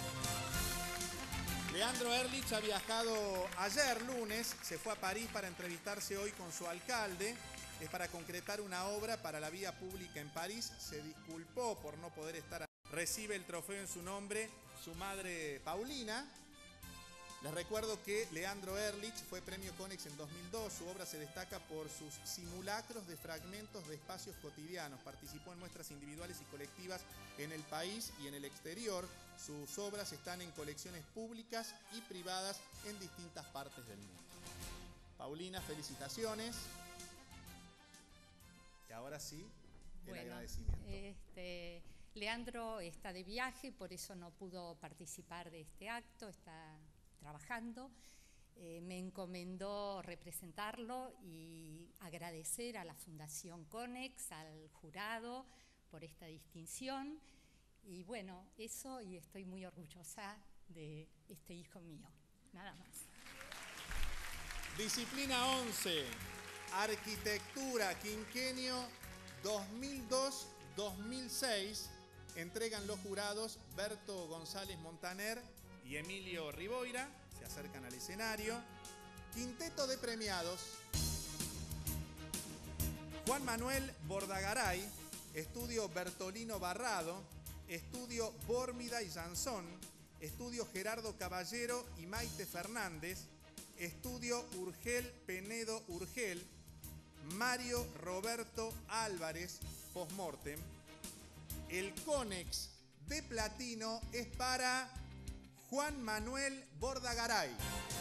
Leandro Erlich ha viajado ayer, lunes, se fue a París para entrevistarse hoy con su alcalde. Es para concretar una obra para la vía pública en París. Se disculpó por no poder estar. Recibe el trofeo en su nombre su madre Paulina. Les recuerdo que Leandro Erlich fue premio Conex en 2002. Su obra se destaca por sus simulacros de fragmentos de espacios cotidianos. Participó en muestras individuales y colectivas en el país y en el exterior. Sus obras están en colecciones públicas y privadas en distintas partes del mundo. Paulina, felicitaciones. Y ahora sí, el agradecimiento. Leandro está de viaje, por eso no pudo participar de este acto, está trabajando. Me encomendó representarlo y agradecer a la Fundación Conex, al jurado, por esta distinción. Y bueno, eso, y estoy muy orgullosa de este hijo mío. Nada más. Disciplina 11, Arquitectura, quinquenio 2002-2006. Entregan los jurados Berto González Montaner y Emilio Riboira. Se acercan al escenario. Quinteto de premiados: Juan Manuel Bordagaray, Estudio Bertolino Barrado, Estudio Bórmida y Sansón, Estudio Gerardo Caballero y Maite Fernández, Estudio Urgel Penedo Urgel, Mario Roberto Álvarez, postmortem. El Conex de platino es para Juan Manuel Bordagaray.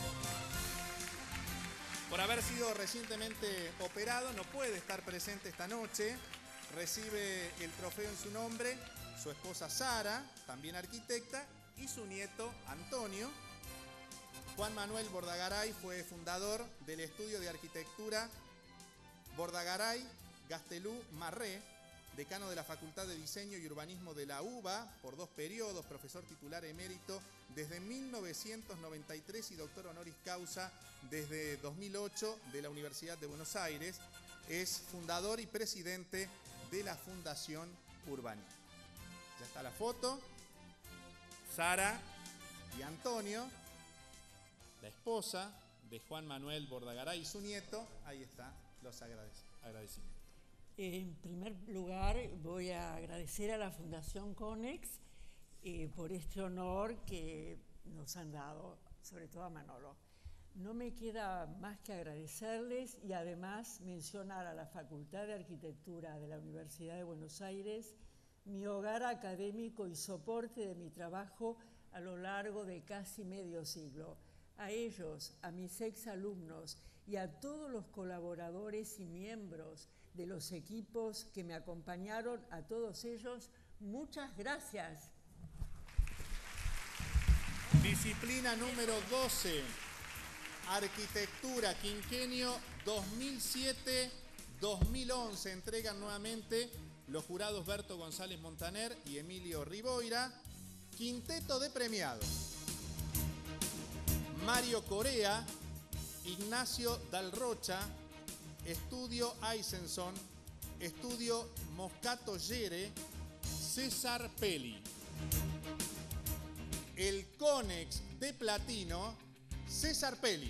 Por haber sido recientemente operado, no puede estar presente esta noche. Recibe el trofeo en su nombre su esposa Sara, también arquitecta, y su nieto Antonio. Juan Manuel Bordagaray fue fundador del estudio de arquitectura Bordagaray Gastelú Marré, decano de la Facultad de Diseño y Urbanismo de la UBA por 2 periodos, profesor titular emérito desde 1993 y doctor honoris causa desde 2008 de la Universidad de Buenos Aires. Es fundador y presidente de la Fundación Urbanismo. Ya está la foto. Sara y Antonio, la esposa de Juan Manuel Bordagaray y su nieto. Ahí está, los agradecimientos. En primer lugar, voy a agradecer a la Fundación Conex por este honor que nos han dado, sobre todo a Manolo. No me queda más que agradecerles y además mencionar a la Facultad de Arquitectura de la Universidad de Buenos Aires, mi hogar académico y soporte de mi trabajo a lo largo de casi medio siglo. A ellos, a mis exalumnos y a todos los colaboradores y miembros de los equipos que me acompañaron, a todos ellos, muchas gracias. Disciplina número 12, Arquitectura, quinquenio 2007-2011. Entregan nuevamente los jurados Berto González Montaner y Emilio Riboira. Quinteto de premiados: Mario Corea, Ignacio Dalrocha, Estudio Eisenson, Estudio Moscato Yere, César Peli. El Conex de platino, César Peli.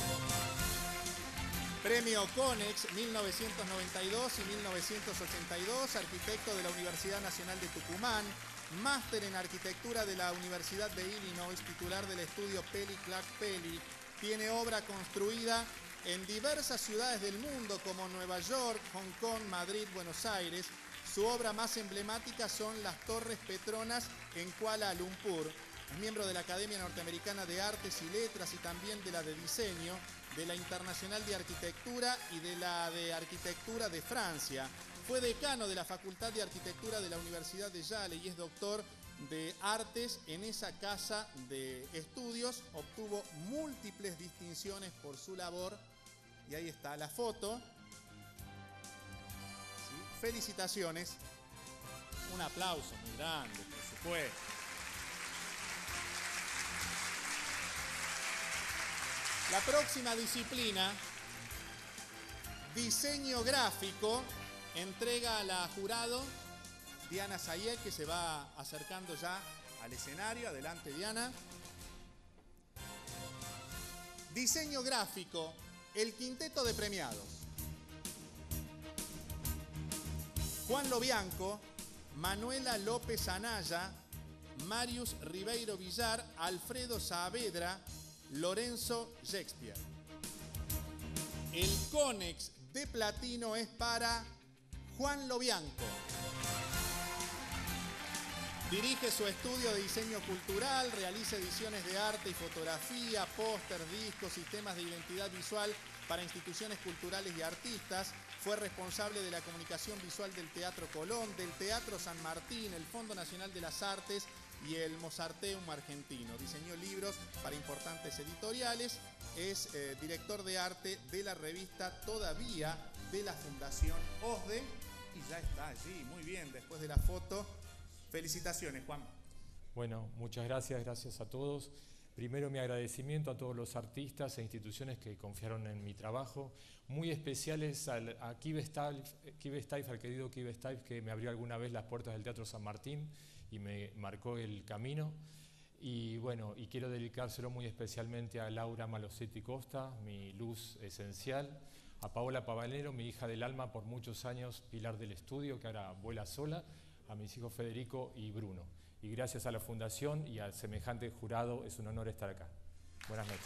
Premio Conex 1992 y 1982, arquitecto de la Universidad Nacional de Tucumán, máster en arquitectura de la Universidad de Illinois, titular del estudio Peli Clark Peli. Tiene obra construida en diversas ciudades del mundo como Nueva York, Hong Kong, Madrid, Buenos Aires. Su obra más emblemática son las Torres Petronas en Kuala Lumpur. Es miembro de la Academia Norteamericana de Artes y Letras y también de la de Diseño, de la Internacional de Arquitectura y de la de Arquitectura de Francia. Fue decano de la Facultad de Arquitectura de la Universidad de Yale y es doctor de Artes en esa casa de estudios. Obtuvo múltiples distinciones por su labor. Y ahí está la foto. ¿Sí? Felicitaciones. Un aplauso muy grande, por supuesto. La próxima disciplina, diseño gráfico, entrega a la jurado Diana Sayek, que se va acercando ya al escenario. Adelante, Diana. Diseño gráfico, el quinteto de premiados: Juan Lobianco, Manuela López Anaya, Marius Ribeiro Villar, Alfredo Saavedra, Lorenzo Shakespeare. El Conex de platino es para Juan Lobianco. Dirige su estudio de diseño cultural, realiza ediciones de arte y fotografía, póster, discos, sistemas de identidad visual para instituciones culturales y artistas. Fue responsable de la comunicación visual del Teatro Colón, del Teatro San Martín, el Fondo Nacional de las Artes y el Mozarteum argentino. Diseñó libros para importantes editoriales. Es director de arte de la revista Todavía de la Fundación OSDE. Y ya está allí, muy bien, después de la foto. Felicitaciones, Juan. Bueno, muchas gracias a todos. Primero, mi agradecimiento a todos los artistas e instituciones que confiaron en mi trabajo. Muy especiales a Kive Steiff, al querido Kive Steiff, que me abrió alguna vez las puertas del Teatro San Martín y me marcó el camino. Y bueno, y quiero dedicárselo muy especialmente a Laura Malosetti Costa, mi luz esencial, a Paola Pavanero, mi hija del alma por muchos años, pilar del estudio, que ahora vuela sola, a mis hijos Federico y Bruno. Y gracias a la Fundación y al semejante jurado, es un honor estar acá. Buenas noches.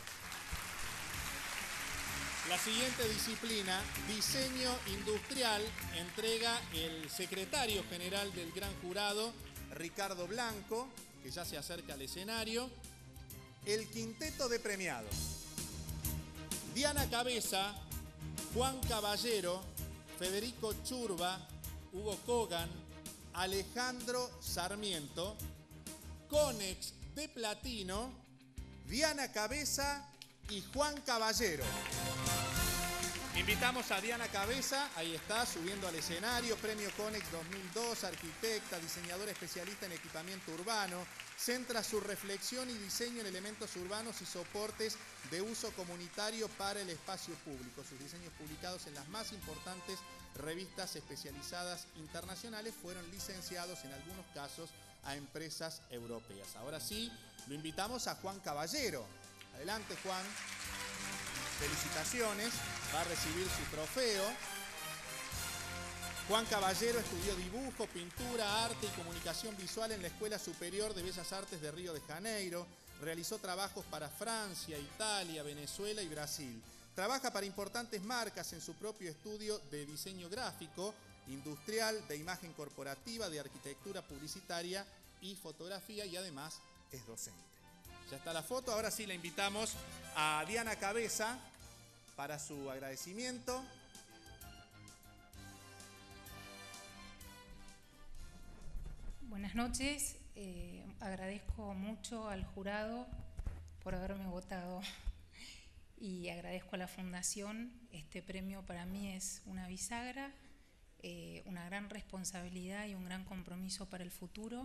La siguiente disciplina, diseño industrial, entrega el secretario general del Gran Jurado, Ricardo Blanco, que ya se acerca al escenario. El quinteto de premiados: Diana Cabeza, Juan Caballero, Federico Churba, Hugo Kogan, Alejandro Sarmiento. Conex de platino, Diana Cabeza y Juan Caballero. Invitamos a Diana Cabeza, ahí está, subiendo al escenario, Premio Conex 2002, arquitecta, diseñadora especialista en equipamiento urbano, centra su reflexión y diseño en elementos urbanos y soportes de uso comunitario para el espacio público. Sus diseños publicados en las más importantes revistas especializadas internacionales fueron licenciados en algunos casos a empresas europeas. Ahora sí, lo invitamos a Juan Caballero. Adelante, Juan. Felicitaciones, va a recibir su trofeo. Juan Caballero estudió dibujo, pintura, arte y comunicación visual en la Escuela Superior de Bellas Artes de Río de Janeiro. Realizó trabajos para Francia, Italia, Venezuela y Brasil. Trabaja para importantes marcas en su propio estudio de diseño gráfico, industrial, de imagen corporativa, de arquitectura publicitaria y fotografía, y además es docente. Ya está la foto, ahora sí la invitamos a Diana Cabeza para su agradecimiento. Buenas noches, agradezco mucho al jurado por haberme votado y agradezco a la Fundación. Este premio para mí es una bisagra, una gran responsabilidad y un gran compromiso para el futuro.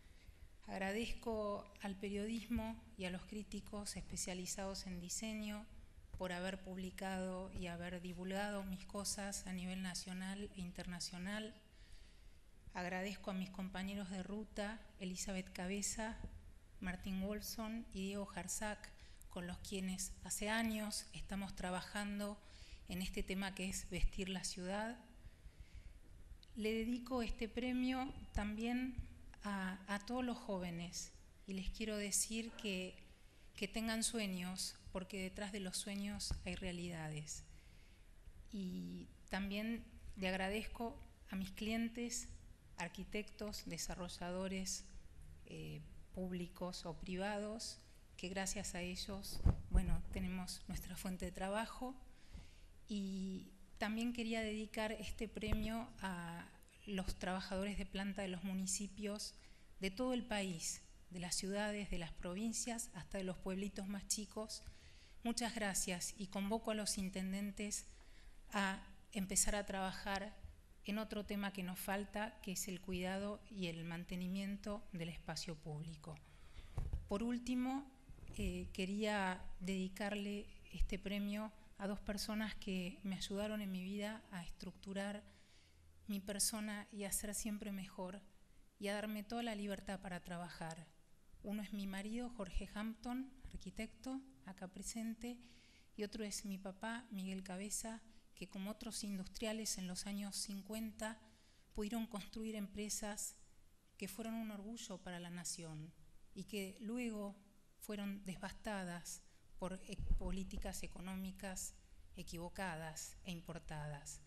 Agradezco al periodismo y a los críticos especializados en diseño por haber publicado y haber divulgado mis cosas a nivel nacional e internacional. Agradezco a mis compañeros de ruta, Elizabeth Cabeza, Martín Wolfson y Diego Jarzac, con los quienes hace años estamos trabajando en este tema que es vestir la ciudad. Le dedico este premio también a todos los jóvenes y les quiero decir que tengan sueños, porque detrás de los sueños hay realidades. Y también le agradezco a mis clientes, arquitectos, desarrolladores públicos o privados, que gracias a ellos, bueno, tenemos nuestra fuente de trabajo. Y también quería dedicar este premio a los trabajadores de planta de los municipios de todo el país, de las ciudades, de las provincias, hasta de los pueblitos más chicos. Muchas gracias y convoco a los intendentes a empezar a trabajar en otro tema que nos falta, que es el cuidado y el mantenimiento del espacio público. Por último, quería dedicarle este premio a dos personas que me ayudaron en mi vida a estructurar mi persona y a ser siempre mejor y a darme toda la libertad para trabajar. Uno es mi marido, Jorge Hampton, arquitecto, acá presente, y otro es mi papá, Miguel Cabeza, que como otros industriales en los años 50 pudieron construir empresas que fueron un orgullo para la nación y que luego fueron devastadas por políticas económicas equivocadas e importadas.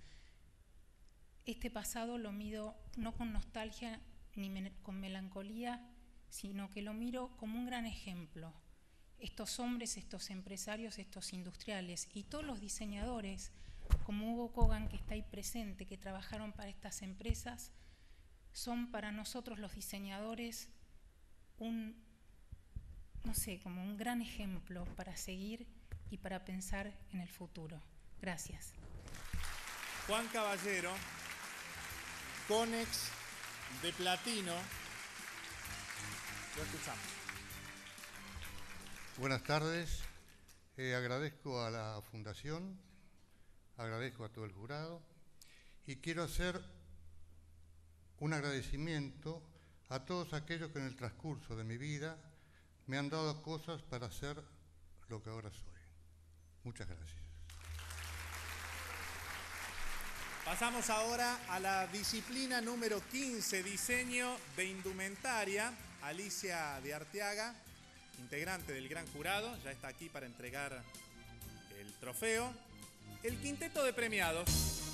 Este pasado lo miro no con nostalgia ni con melancolía, sino que lo miro como un gran ejemplo. Estos hombres, estos empresarios, estos industriales y todos los diseñadores, como Hugo Kogan, que está ahí presente, que trabajaron para estas empresas, son para nosotros los diseñadores como un gran ejemplo para seguir y para pensar en el futuro. Gracias. Juan Caballero, Conex de platino. Lo escuchamos. Buenas tardes. Agradezco a la Fundación, agradezco a todo el jurado y quiero hacer un agradecimiento a todos aquellos que en el transcurso de mi vida me han dado cosas para ser lo que ahora soy. Muchas gracias. Pasamos ahora a la disciplina número 15, diseño de indumentaria. Alicia de Arteaga, integrante del gran jurado, ya está aquí para entregar el trofeo. El quinteto de premiados: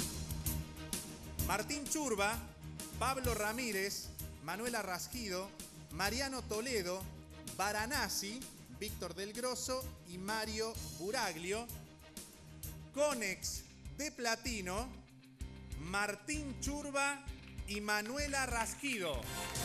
Martín Churba, Pablo Ramírez, Manuela Rasquido, Mariano Toledo, Varanasi, Víctor del Grosso y Mario Buraglio. Conex de platino: Martín Churba y Manuela Rasquido.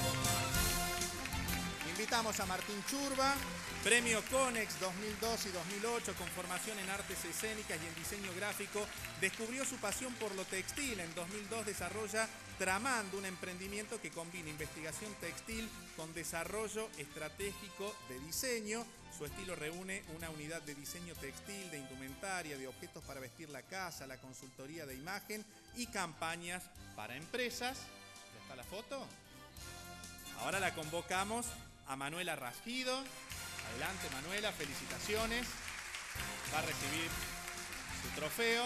Invitamos a Martín Churba, premio Conex 2002 y 2008 con formación en artes escénicas y en diseño gráfico. Descubrió su pasión por lo textil. En 2002 desarrolla Tramando, un emprendimiento que combina investigación textil con desarrollo estratégico de diseño. Su estilo reúne una unidad de diseño textil, de indumentaria, de objetos para vestir la casa, la consultoría de imagen y campañas para empresas. ¿Ya está la foto? Ahora la convocamos a Manuela Rasquido. Adelante, Manuela, felicitaciones. Va a recibir su trofeo.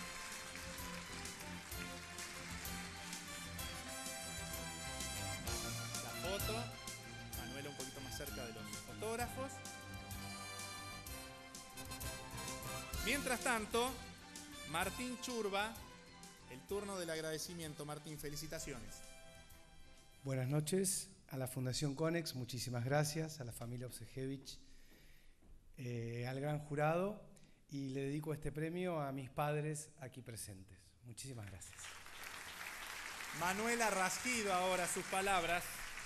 La foto. Manuela un poquito más cerca de los fotógrafos. Mientras tanto, Martín Churba, el turno del agradecimiento. Martín, felicitaciones. Buenas noches a la Fundación Conex, muchísimas gracias, a la familia Obsejevich, al gran jurado, y le dedico este premio a mis padres aquí presentes. Muchísimas gracias. Manuela Rasquido, ahora sus palabras.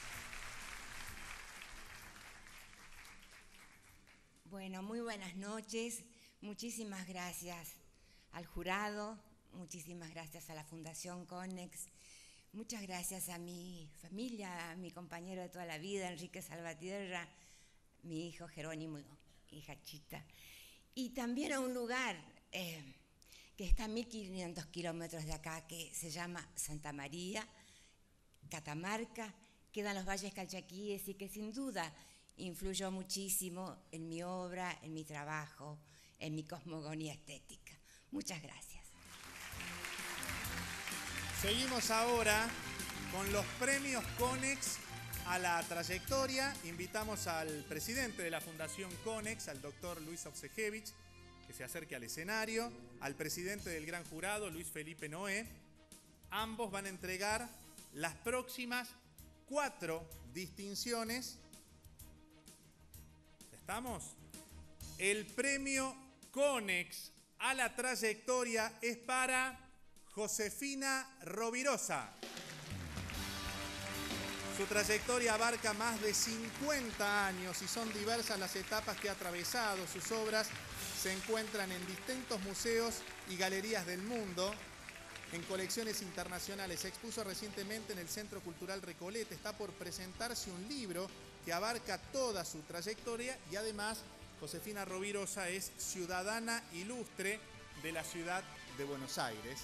Bueno, muy buenas noches. Muchísimas gracias al jurado, muchísimas gracias a la Fundación Conex, muchas gracias a mi familia, a mi compañero de toda la vida, Enrique Salvatierra, mi hijo Jerónimo, hija Chita, y también a un lugar que está a 1500 kilómetros de acá, que se llama Santa María, Catamarca, quedan los Valles Calchaquíes, y que sin duda influyó muchísimo en mi obra, en mi trabajo, en mi cosmogonía estética. Muchas gracias. Seguimos ahora con los premios Conex a la trayectoria. Invitamos al presidente de la Fundación Conex, al doctor Luis Obsejevich, que se acerque al escenario, al presidente del gran jurado, Luis Felipe Noé. Ambos van a entregar las próximas 4 distinciones. ¿Estamos? El premio Conex a la trayectoria es para Josefina Rovirosa. Su trayectoria abarca más de 50 años y son diversas las etapas que ha atravesado. Sus obras se encuentran en distintos museos y galerías del mundo, en colecciones internacionales. Se expuso recientemente en el Centro Cultural Recoleta. Está por presentarse un libro que abarca toda su trayectoria y además Josefina Rovirosa es ciudadana ilustre de la ciudad de Buenos Aires.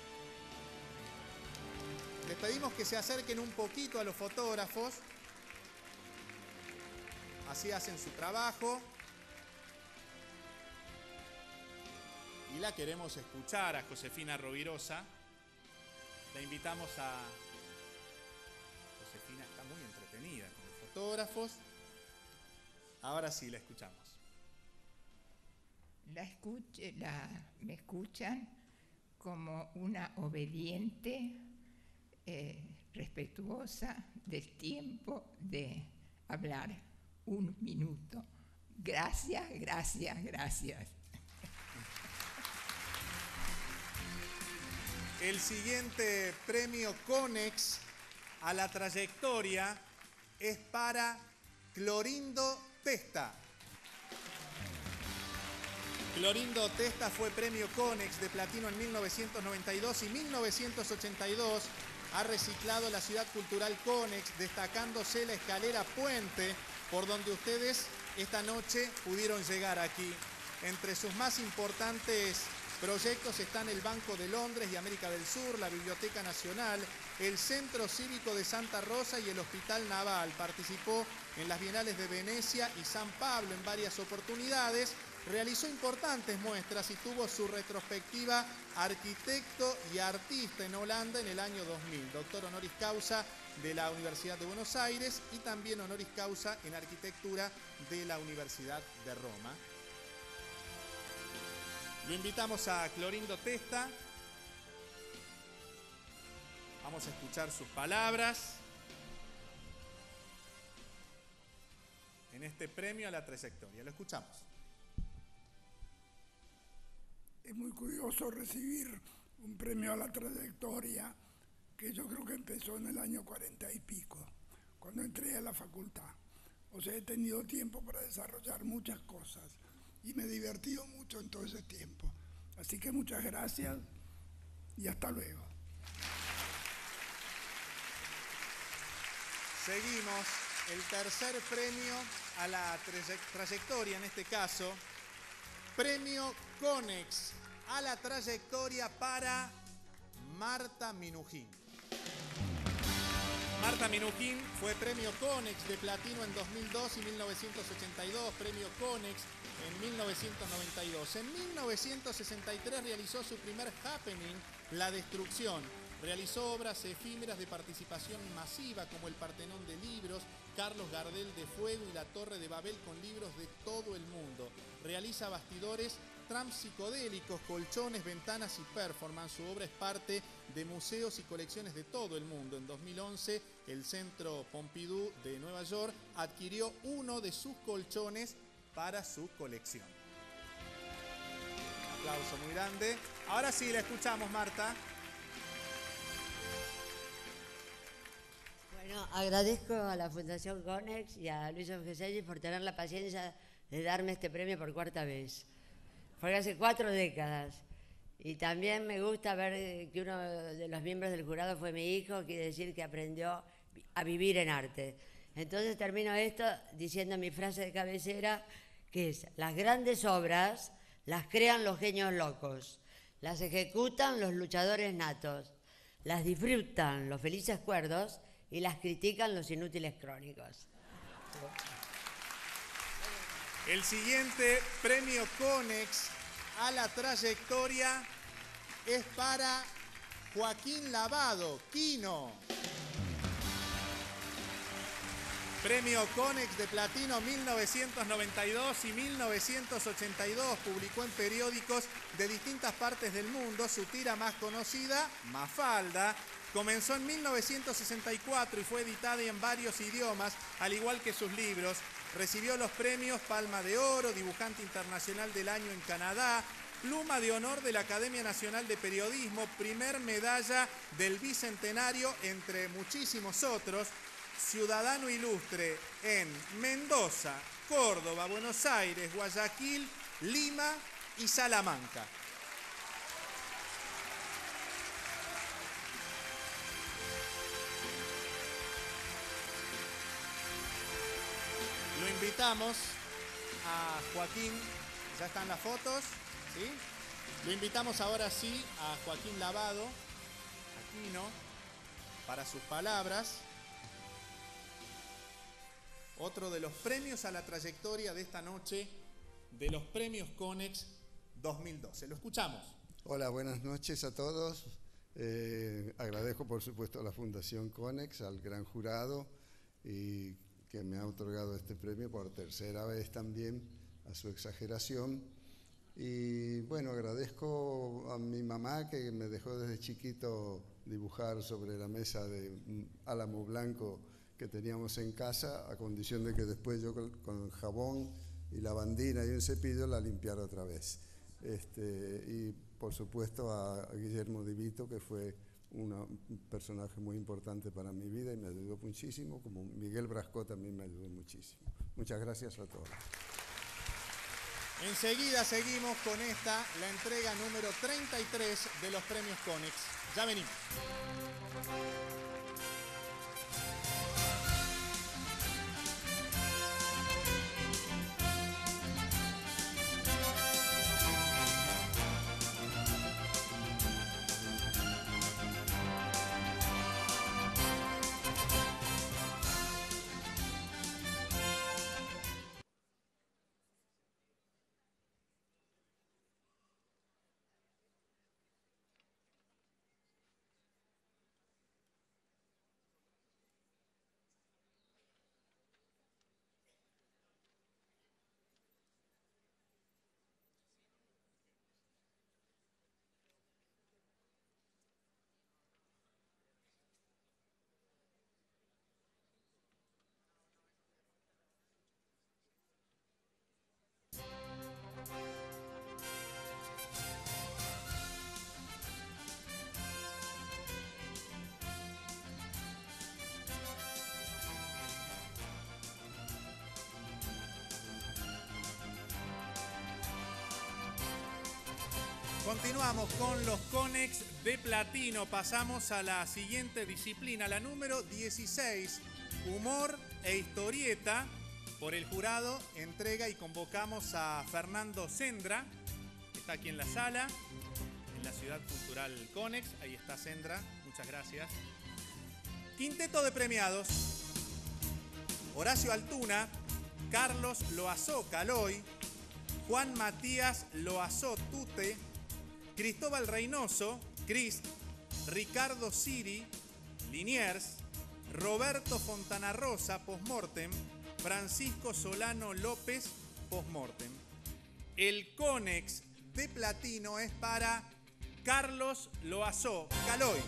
Les pedimos que se acerquen un poquito a los fotógrafos. Así hacen su trabajo. Y la queremos escuchar a Josefina Rovirosa. La invitamos a... Josefina está muy entretenida con los fotógrafos. Ahora sí, la escuchamos. Me escuchan como una obediente, respetuosa del tiempo de hablar. 1 minuto. Gracias, gracias, gracias. El siguiente premio Conex a la trayectoria es para Clorindo Testa. Clorindo Testa fue premio Conex de platino en 1992 y 1982. Ha reciclado la ciudad cultural Conex, destacándose la escalera puente por donde ustedes esta noche pudieron llegar aquí. Entre sus más importantes proyectos están el Banco de Londres y América del Sur, la Biblioteca Nacional, el Centro Cívico de Santa Rosa y el Hospital Naval. Participó en las Bienales de Venecia y San Pablo en varias oportunidades. Realizó importantes muestras y tuvo su retrospectiva Arquitecto y Artista en Holanda en el año 2000. Doctor honoris causa de la Universidad de Buenos Aires y también honoris causa en Arquitectura de la Universidad de Roma. Lo invitamos a Clorindo Testa. Vamos a escuchar sus palabras en este premio a la trayectoria. Lo escuchamos. Es muy curioso recibir un premio a la trayectoria que yo creo que empezó en el año 40 y pico, cuando entré a la facultad. O sea, he tenido tiempo para desarrollar muchas cosas y me he divertido mucho en todo ese tiempo. Así que muchas gracias y hasta luego. Seguimos. El tercer premio a la trayectoria, en este caso, Premio Conex a la trayectoria para Marta Minujín. Marta Minujín fue Premio Conex de Platino en 2002 y 1982, Premio Conex en 1992. En 1963 realizó su primer happening, La Destrucción. Realizó obras efímeras de participación masiva como el Partenón de Libros, Carlos Gardel de Fuego y la Torre de Babel con libros de todo el mundo. Realiza bastidores, trams psicodélicos, colchones, ventanas y performance. Su obra es parte de museos y colecciones de todo el mundo. En 2011, el Centro Pompidou de Nueva York adquirió uno de sus colchones para su colección. Un aplauso muy grande. Ahora sí, la escuchamos, Marta. Bueno, agradezco a la Fundación Conex y a Luis Ofgeselles por tener la paciencia de darme este premio por cuarta vez. Fue hace 4 décadas. Y también me gusta ver que uno de los miembros del jurado fue mi hijo, quiere decir que aprendió a vivir en arte. Entonces termino esto diciendo mi frase de cabecera, que es: las grandes obras las crean los genios locos, las ejecutan los luchadores natos, las disfrutan los felices cuerdos y las critican los inútiles crónicos. El siguiente Premio Conex a la trayectoria es para Joaquín Lavado, Quino. Premio Conex de Platino 1992 y 1982. Publicó en periódicos de distintas partes del mundo. Su tira más conocida, Mafalda, comenzó en 1964 y fue editada en varios idiomas, al igual que sus libros. Recibió los premios Palma de Oro, Dibujante Internacional del Año en Canadá, Pluma de Honor de la Academia Nacional de Periodismo, primer medalla del Bicentenario, entre muchísimos otros. Ciudadano ilustre en Mendoza, Córdoba, Buenos Aires, Guayaquil, Lima y Salamanca. Lo invitamos a Joaquín, ya están las fotos, ¿sí? Lo invitamos ahora sí a Joaquín Lavado, Aquino, para sus palabras. Otro de los premios a la trayectoria de esta noche, de los premios Conex 2012. Lo escuchamos. Hola, buenas noches a todos. Agradezco por supuesto a la Fundación Conex, al gran jurado, y que me ha otorgado este premio por tercera vez también, a su exageración. Y bueno, agradezco a mi mamá que me dejó desde chiquito dibujar sobre la mesa de álamo blanco que teníamos en casa, a condición de que después yo con jabón y lavandina y un cepillo la limpiara otra vez. Y por supuesto a Guillermo Di Vito, que fue un personaje muy importante para mi vida y me ayudó muchísimo, como Miguel Brasco también me ayudó muchísimo. Muchas gracias a todos. Enseguida seguimos con esta, la entrega número 33 de los premios Conex. Ya venimos. Continuamos con los Conex de platino. Pasamos a la siguiente disciplina, la número 16, humor e historieta. Por el jurado entrega y convocamos a Fernando Sendra, que está aquí en la sala, en la Ciudad Cultural Conex. Ahí está Sendra, muchas gracias. Quinteto de premiados: Horacio Altuna, Carlos Loazó Caloy, Juan Matías Loazó Tute, Cristóbal Reynoso, Crist, Ricardo Siri, Liniers, Roberto Fontana Rosa, postmortem, Francisco Solano López, postmortem. El Conex de platino es para Carlos Loazó Caloy.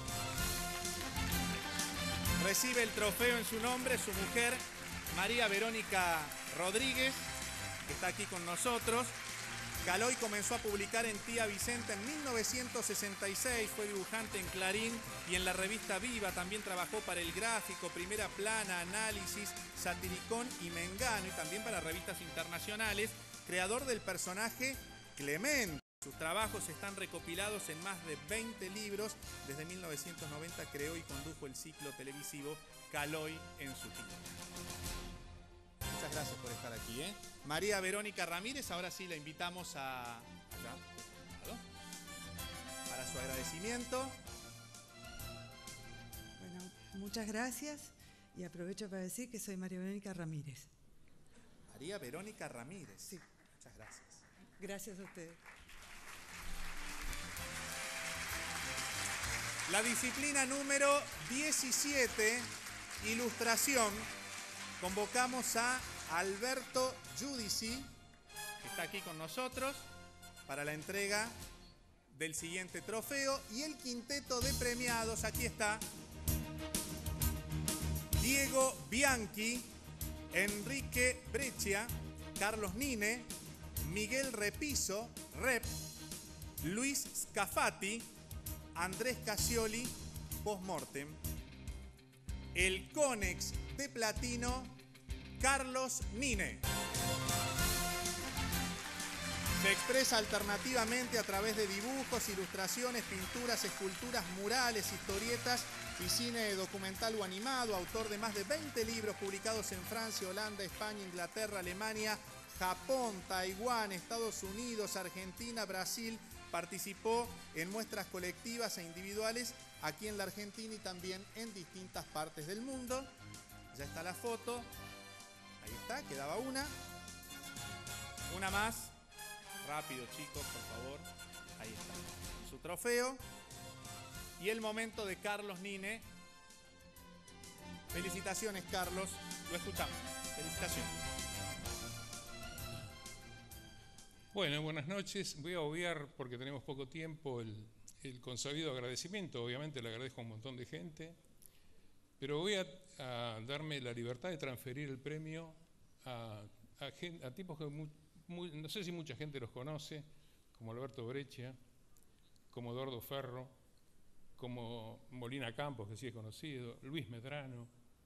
Recibe el trofeo en su nombre su mujer, María Verónica Rodríguez, que está aquí con nosotros. Caloy comenzó a publicar en Tía Vicenta en 1966, fue dibujante en Clarín y en la revista Viva. También trabajó para El Gráfico, Primera Plana, Análisis, Satiricón y Mengano, y también para revistas internacionales. Creador del personaje Clemente. Sus trabajos están recopilados en más de 20 libros. Desde 1990 creó y condujo el ciclo televisivo Caloy en su tiempo. Muchas gracias por estar aquí, ¿eh? María Verónica Ramírez, ahora sí la invitamos allá, para su agradecimiento. Bueno, muchas gracias y aprovecho para decir que soy María Verónica Ramírez. María Verónica Ramírez. Sí. Muchas gracias. Gracias a ustedes. La disciplina número 17, ilustración. Convocamos a Alberto Giudici, que está aquí con nosotros, para la entrega del siguiente trofeo. Y el quinteto de premiados, aquí está: Diego Bianchi, Enrique Breccia, Carlos Nine, Miguel Repiso, Rep, Luis Scafati, Andrés Casioli, postmortem. El Conex de platino, Carlos Nine. Se expresa alternativamente a través de dibujos, ilustraciones, pinturas, esculturas, murales, historietas y cine documental o animado. Autor de más de 20 libros publicados en Francia, Holanda, España, Inglaterra, Alemania, Japón, Taiwán, Estados Unidos, Argentina, Brasil. Participó en muestras colectivas e individuales aquí en la Argentina y también en distintas partes del mundo. Ya está la foto. Ahí está, quedaba una. Una más. Rápido, chicos, por favor. Ahí está. Su trofeo. Y el momento de Carlos Nine. Felicitaciones, Carlos. Lo escuchamos. Felicitaciones. Bueno, buenas noches. Voy a obviar, porque tenemos poco tiempo, el consabido agradecimiento. Obviamente le agradezco a un montón de gente, pero voy a darme la libertad de transferir el premio a tipos que no sé si mucha gente los conoce, como Alberto Breccia, como Eduardo Ferro, como Molina Campos, que sí es conocido, Luis Medrano,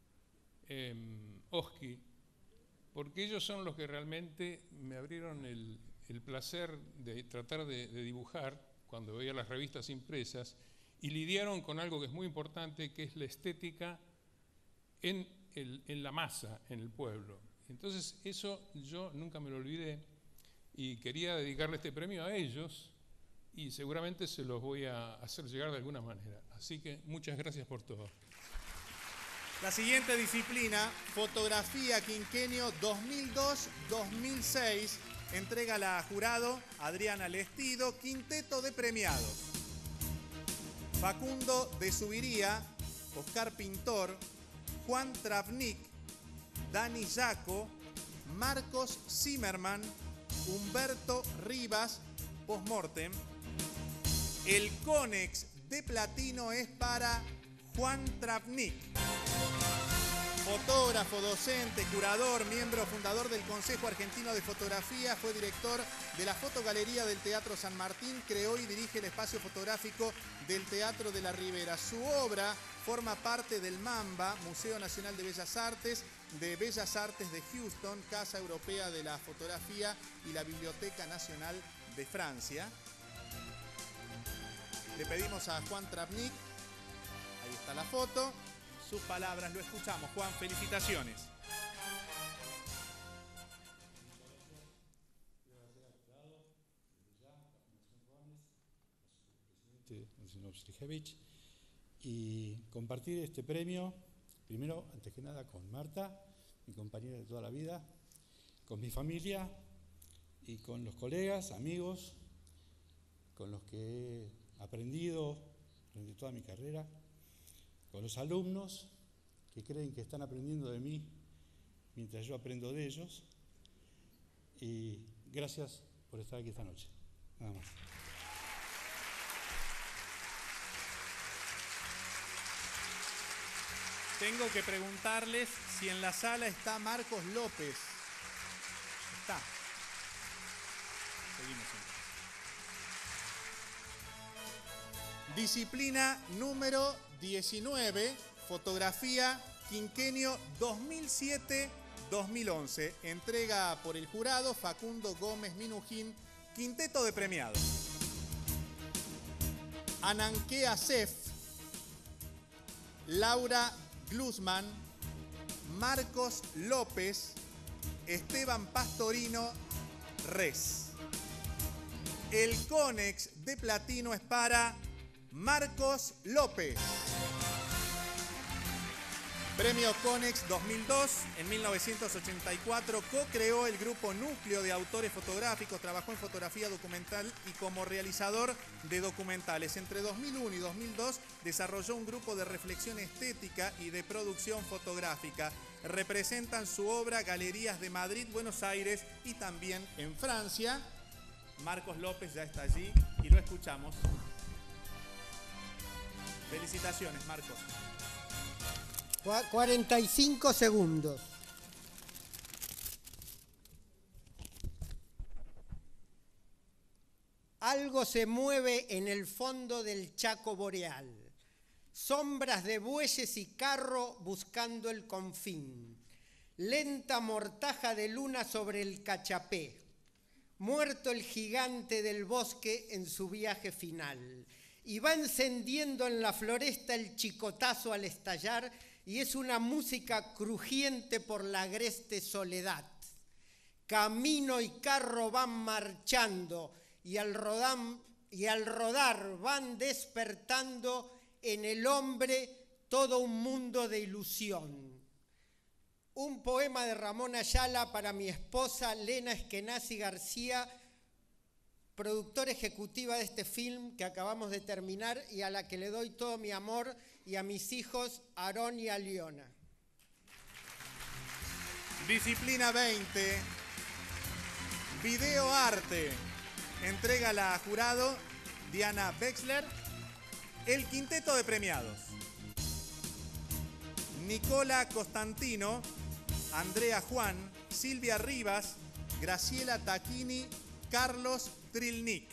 Oski, porque ellos son los que realmente me abrieron el placer de tratar de dibujar cuando veía las revistas impresas, y lidiaron con algo que es muy importante, que es la estética en la masa, en el pueblo. Entonces eso yo nunca me lo olvidé y quería dedicarle este premio a ellos, y seguramente se los voy a hacer llegar de alguna manera. Así que muchas gracias por todo. La siguiente disciplina, fotografía quinquenio 2002-2006, entrega la jurado Adriana Lestido. Quinteto de premiados: Facundo de Subiría, Oscar Pintor, Juan Travnik, Dani Yaco, Marcos Zimmerman, Humberto Rivas, postmortem. El Conex de platino es para Juan Travnik. Fotógrafo, docente, curador, miembro fundador del Consejo Argentino de Fotografía, fue director de la Fotogalería del Teatro San Martín, creó y dirige el espacio fotográfico del Teatro de la Ribera. Su obra forma parte del MAMBA, Museo Nacional de Bellas Artes de Houston, Casa Europea de la Fotografía y la Biblioteca Nacional de Francia. Le pedimos a Juan Travnik, ahí está la foto, sus palabras, lo escuchamos. Juan, felicitaciones. El señor Srijevich, y compartir este premio, primero, antes que nada, con Marta, mi compañera de toda la vida, con mi familia y con los colegas, amigos, con los que he aprendido durante toda mi carrera, con los alumnos que creen que están aprendiendo de mí mientras yo aprendo de ellos, y gracias por estar aquí esta noche. Nada más. Tengo que preguntarles si en la sala está Marcos López. Está. Seguimos. Disciplina número 19, fotografía quinquenio 2007-2011. Entrega por el jurado Facundo Gómez Minujín, quinteto de premiados. Ananke Asef, Laura Glusman, Marcos López, Esteban Pastorino, Res. El Conex de platino es para Marcos López. Premio Conex 2002. En 1984 co-creó el grupo Núcleo de Autores Fotográficos, trabajó en fotografía documental y como realizador de documentales. Entre 2001 y 2002 desarrolló un grupo de reflexión estética y de producción fotográfica. Representan su obra galerías de Madrid, Buenos Aires y también en Francia. Marcos López ya está allí y lo escuchamos. Felicitaciones, Marcos. 45 segundos. Algo se mueve en el fondo del Chaco boreal. Sombras de bueyes y carro buscando el confín. Lenta mortaja de luna sobre el Cachapé. Muerto el gigante del bosque en su viaje final. Y va encendiendo en la floresta el chicotazo al estallar, y es una música crujiente por la agreste soledad. Camino y carro van marchando, y al rodar van despertando en el hombre todo un mundo de ilusión. Un poema de Ramón Ayala para mi esposa Lena Eskenazi García, productora ejecutiva de este film que acabamos de terminar y a la que le doy todo mi amor, y a mis hijos Aarón y Aliona. Disciplina 20, video arte. Entrega la jurado Diana Wexler. El quinteto de premiados: Nicola Costantino, Andrea Juan, Silvia Rivas, Graciela Tacchini, Carlos Trilnik.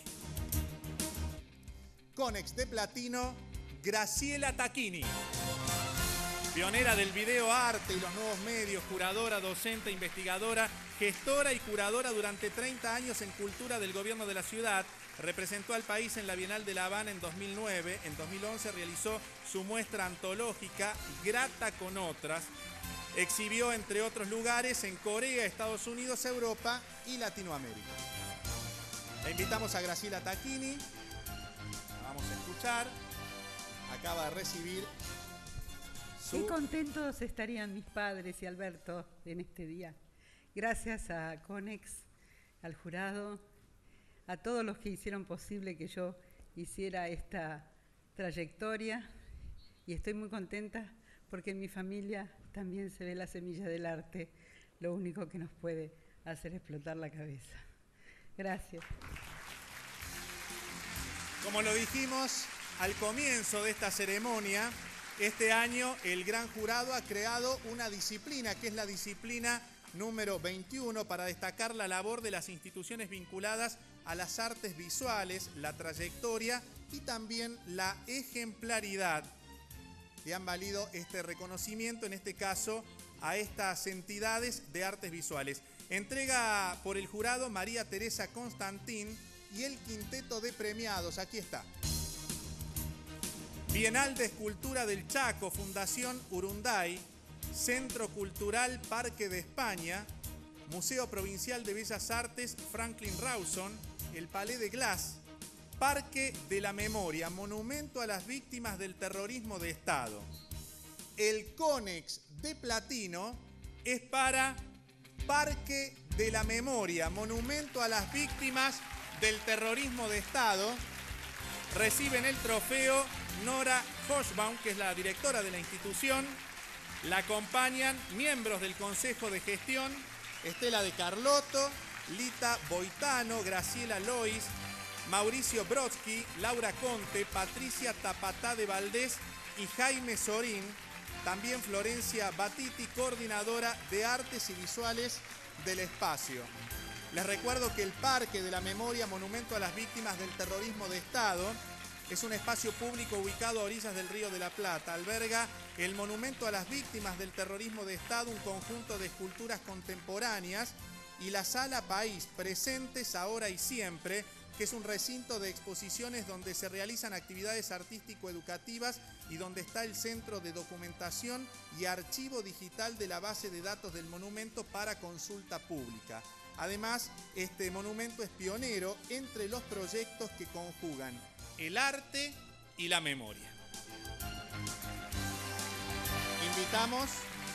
Conex de platino, Graciela Tacchini. Pionera del video arte y los nuevos medios, curadora, docente, investigadora, gestora y curadora durante 30 años en cultura del gobierno de la ciudad. Representó al país en la Bienal de La Habana en 2009. En 2011 realizó su muestra antológica Grata con otras. Exhibió, entre otros lugares, en Corea, Estados Unidos, Europa y Latinoamérica. La invitamos a Graciela Tacchini. La vamos a escuchar. Acaba de recibir su... Qué contentos estarían mis padres y Alberto en este día. Gracias a Conex, al jurado, a todos los que hicieron posible que yo hiciera esta trayectoria. Y estoy muy contenta porque en mi familia también se ve la semilla del arte, lo único que nos puede hacer explotar la cabeza. Gracias. Como lo dijimos al comienzo de esta ceremonia, este año el gran jurado ha creado una disciplina, que es la disciplina número 21, para destacar la labor de las instituciones vinculadas a las artes visuales, la trayectoria y también la ejemplaridad. Le han valido este reconocimiento, en este caso, a estas entidades de artes visuales. Entrega por el jurado María Teresa Constantín y el quinteto de premiados. Aquí está. Bienal de Escultura del Chaco, Fundación Urunday, Centro Cultural Parque de España, Museo Provincial de Bellas Artes Franklin Rawson, el Palais de Glass, Parque de la Memoria, Monumento a las Víctimas del Terrorismo de Estado. El CONEX de platino es para Parque de la Memoria, Monumento a las Víctimas del Terrorismo de Estado. Reciben el trofeo Nora Hochbaum, que es la directora de la institución. La acompañan miembros del Consejo de Gestión, Estela de Carlotto, Lita Boitano, Graciela Lois, Mauricio Brodsky, Laura Conte, Patricia Tapatá de Valdés y Jaime Sorín. También Florencia Batiti, coordinadora de Artes y Visuales del espacio. Les recuerdo que el Parque de la Memoria, Monumento a las Víctimas del Terrorismo de Estado, es un espacio público ubicado a orillas del Río de la Plata. Alberga el Monumento a las Víctimas del Terrorismo de Estado, un conjunto de esculturas contemporáneas, y la Sala País, Presentes Ahora y Siempre, que es un recinto de exposiciones donde se realizan actividades artístico-educativas y donde está el Centro de Documentación y Archivo Digital de la Base de Datos del Monumento para consulta pública. Además, este monumento es pionero entre los proyectos que conjugan el arte y la memoria. Invitamos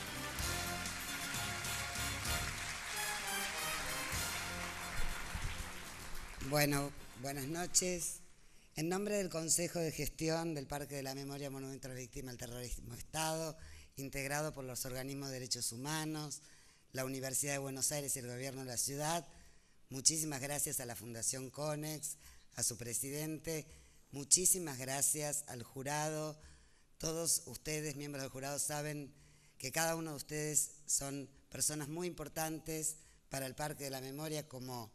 Bueno, buenas noches. En nombre del Consejo de Gestión del Parque de la Memoria Monumento a la Víctima del Terrorismo de Estado, integrado por los organismos de derechos humanos, la Universidad de Buenos Aires y el Gobierno de la Ciudad, muchísimas gracias a la Fundación CONEX, a su presidente, muchísimas gracias al jurado. Todos ustedes, miembros del jurado, saben que cada uno de ustedes son personas muy importantes para el Parque de la Memoria como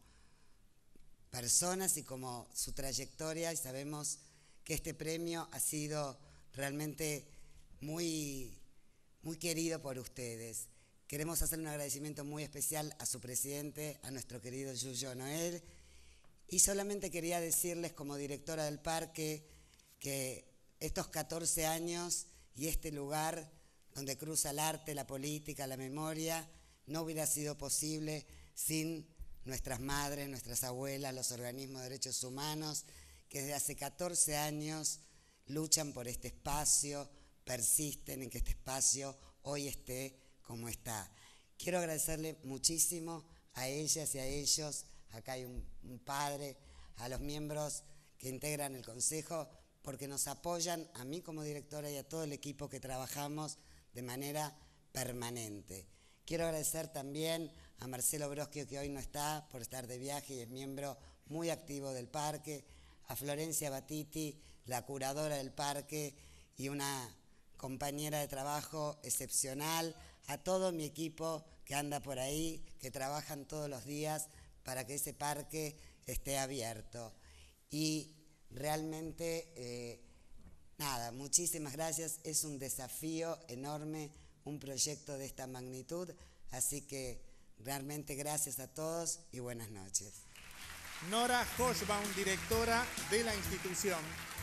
personas y como su trayectoria, y sabemos que este premio ha sido realmente muy, muy querido por ustedes. Queremos hacer un agradecimiento muy especial a su presidente, a nuestro querido Yuyo Noel, y solamente quería decirles como directora del parque que estos 14 años y este lugar donde cruza el arte, la política, la memoria, no hubiera sido posible sin nuestras madres, nuestras abuelas, los organismos de derechos humanos, que desde hace 14 años luchan por este espacio, persisten en que este espacio hoy esté como está. Quiero agradecerle muchísimo a ellas y a ellos, acá hay un padre, a los miembros que integran el Consejo, porque nos apoyan a mí como directora y a todo el equipo que trabajamos de manera permanente. Quiero agradecer también a Marcelo Brodsky, que hoy no está por estar de viaje y es miembro muy activo del parque, a Florencia Batiti, la curadora del parque y una compañera de trabajo excepcional, a todo mi equipo que anda por ahí, que trabajan todos los días para que ese parque esté abierto. Y realmente, nada, muchísimas gracias, es un desafío enorme, un proyecto de esta magnitud, así que realmente gracias a todos y buenas noches. Nora Hochbaum, directora de la institución.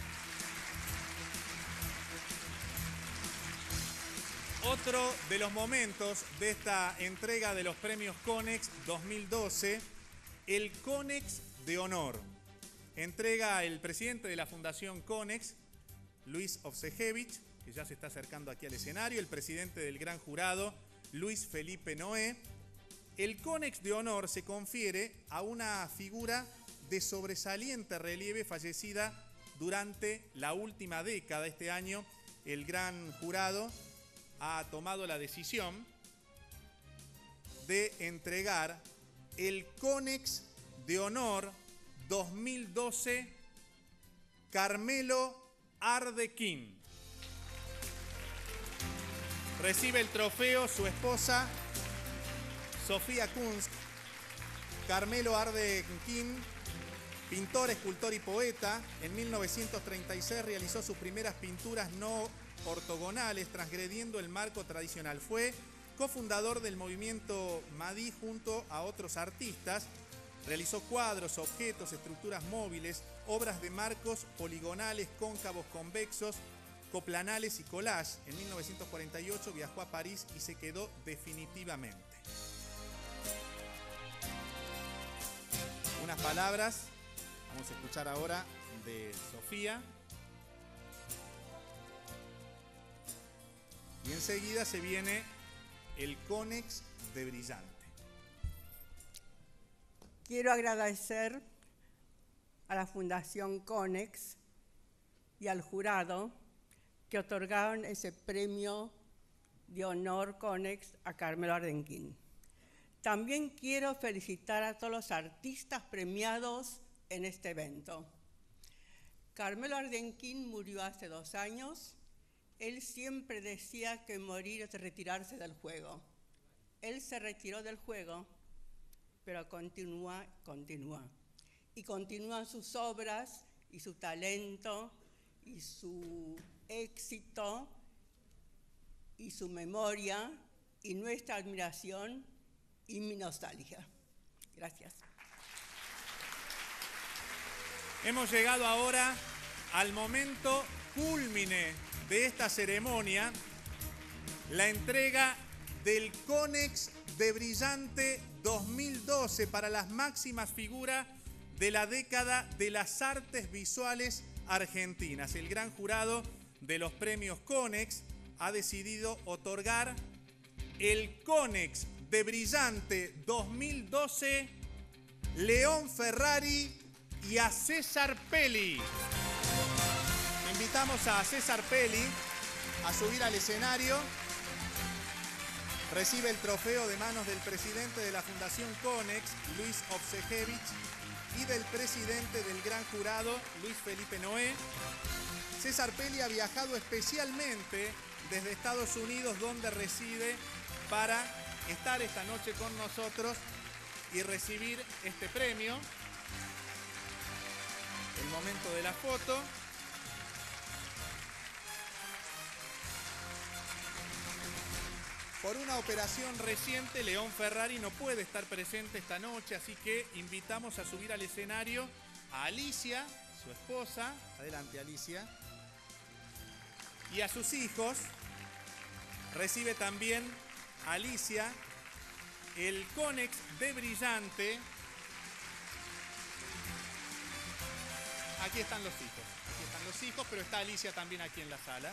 Otro de los momentos de esta entrega de los premios CONEX 2012, el CONEX de Honor. Entrega el presidente de la Fundación CONEX, Luis Ovsejevich, que ya se está acercando aquí al escenario, el presidente del Gran Jurado, Luis Felipe Noé. El CONEX de Honor se confiere a una figura de sobresaliente relieve fallecida durante la última década. Este año el Gran Jurado ha tomado la decisión de entregar el CONEX de Honor 2012 Carmelo Ardequín. Recibe el trofeo su esposa Sofía Kunst. Carmelo Ardequín, pintor, escultor y poeta, en 1936 realizó sus primeras pinturas no ortogonales, transgrediendo el marco tradicional. Fue cofundador del movimiento Madí junto a otros artistas. Realizó cuadros, objetos, estructuras móviles, obras de marcos poligonales, cóncavos, convexos, coplanales y collage. En 1948 viajó a París y se quedó definitivamente. Unas palabras, vamos a escuchar ahora de Sofía. Y enseguida se viene el Conex de Brillante. Quiero agradecer a la Fundación Conex y al jurado que otorgaron ese premio de honor Conex a Carmelo Ardenquín. También quiero felicitar a todos los artistas premiados en este evento. Carmelo Ardenquín murió hace 2 años. Él siempre decía que morir es retirarse del juego. Él se retiró del juego, pero continúa. Y continúan sus obras y su talento y su éxito y su memoria y nuestra admiración y mi nostalgia. Gracias. Hemos llegado ahora al momento cúlmine de esta ceremonia, la entrega del Conex de Brillante 2012 para las máximas figuras de la década de las artes visuales argentinas. El gran jurado de los premios Conex ha decidido otorgar el Conex de Brillante 2012 León Ferrari y a César Pelli. Invitamos a César Pelli a subir al escenario. Recibe el trofeo de manos del presidente de la Fundación Conex, Luis Obsejevich, y del presidente del gran jurado, Luis Felipe Noé. César Pelli ha viajado especialmente desde Estados Unidos, donde reside, para estar esta noche con nosotros y recibir este premio. El momento de la foto. Por una operación reciente, León Ferrari no puede estar presente esta noche, así que invitamos a subir al escenario a Alicia, su esposa. Adelante, Alicia. Y a sus hijos. Recibe también Alicia el Conex de Brillante. Aquí están los hijos, pero está Alicia también aquí en la sala.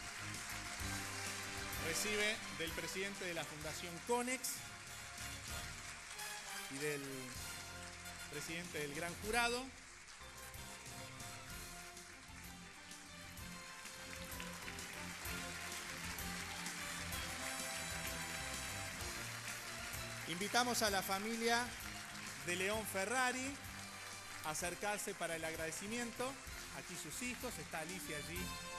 Recibe del presidente de la Fundación Conex y del presidente del gran jurado. Invitamos a la familia de León Ferrari a acercarse para el agradecimiento. Aquí sus hijos, está Alicia allí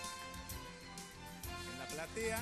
en la platea.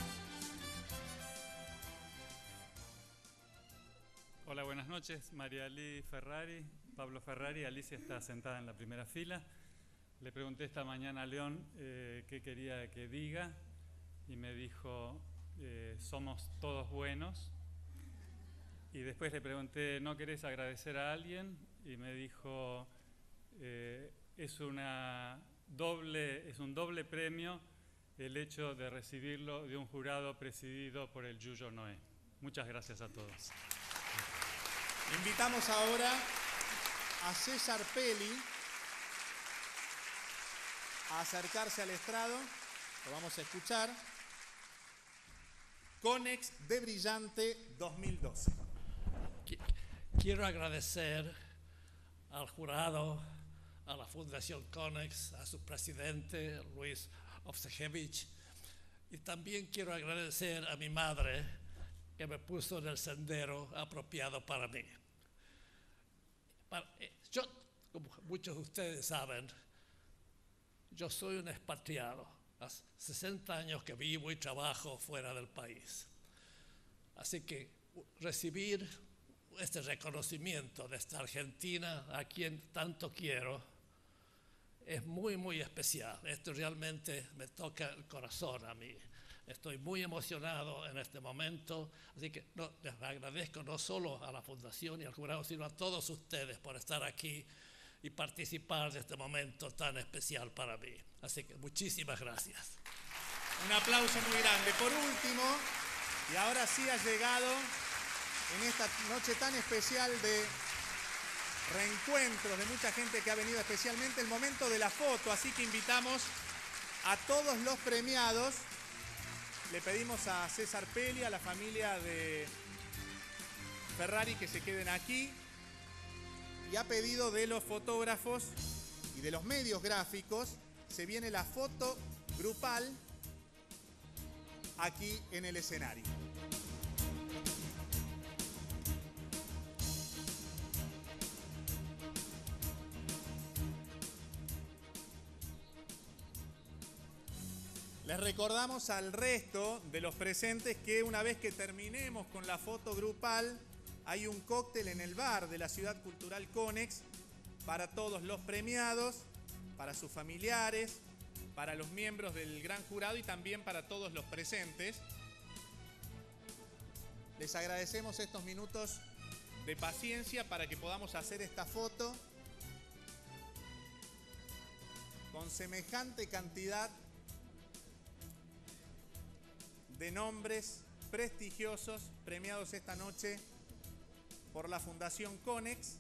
Hola, buenas noches. María Ali Ferrari, Pablo Ferrari, Alicia está sentada en la primera fila. Le pregunté esta mañana a León qué quería que diga y me dijo, somos todos buenos. Y después le pregunté, ¿no querés agradecer a alguien? Y me dijo, es un doble premio el hecho de recibirlo de un jurado presidido por el Yuyo Noé. Muchas gracias a todos. Invitamos ahora a César Pelli a acercarse al estrado. Lo vamos a escuchar. Conex de Brillante 2012. Quiero agradecer al jurado, a la Fundación Conex, a su presidente, Luis Obsejevich, y también quiero agradecer a mi madre, que me puso en el sendero apropiado para mí. Yo, como muchos de ustedes saben, yo soy un expatriado. Hace 60 años que vivo y trabajo fuera del país. Así que recibir este reconocimiento de esta Argentina, a quien tanto quiero, es muy, muy especial. Esto realmente me toca el corazón a mí. Estoy muy emocionado en este momento, así que les agradezco no solo a la Fundación y al jurado, sino a todos ustedes por estar aquí y participar de este momento tan especial para mí. Así que muchísimas gracias. Un aplauso muy grande. Por último, y ahora sí ha llegado en esta noche tan especial de reencuentros de mucha gente que ha venido especialmente, el momento de la foto. Así que invitamos a todos los premiados. Le pedimos a César Pelli, a la familia de Ferrari, que se queden aquí. Y a pedido de los fotógrafos y de los medios gráficos, se viene la foto grupal aquí en el escenario. Les recordamos al resto de los presentes que una vez que terminemos con la foto grupal, hay un cóctel en el bar de la Ciudad Cultural Conex para todos los premiados, para sus familiares, para los miembros del gran jurado y también para todos los presentes. Les agradecemos estos minutos de paciencia para que podamos hacer esta foto con semejante cantidad de nombres prestigiosos premiados esta noche por la Fundación Conex.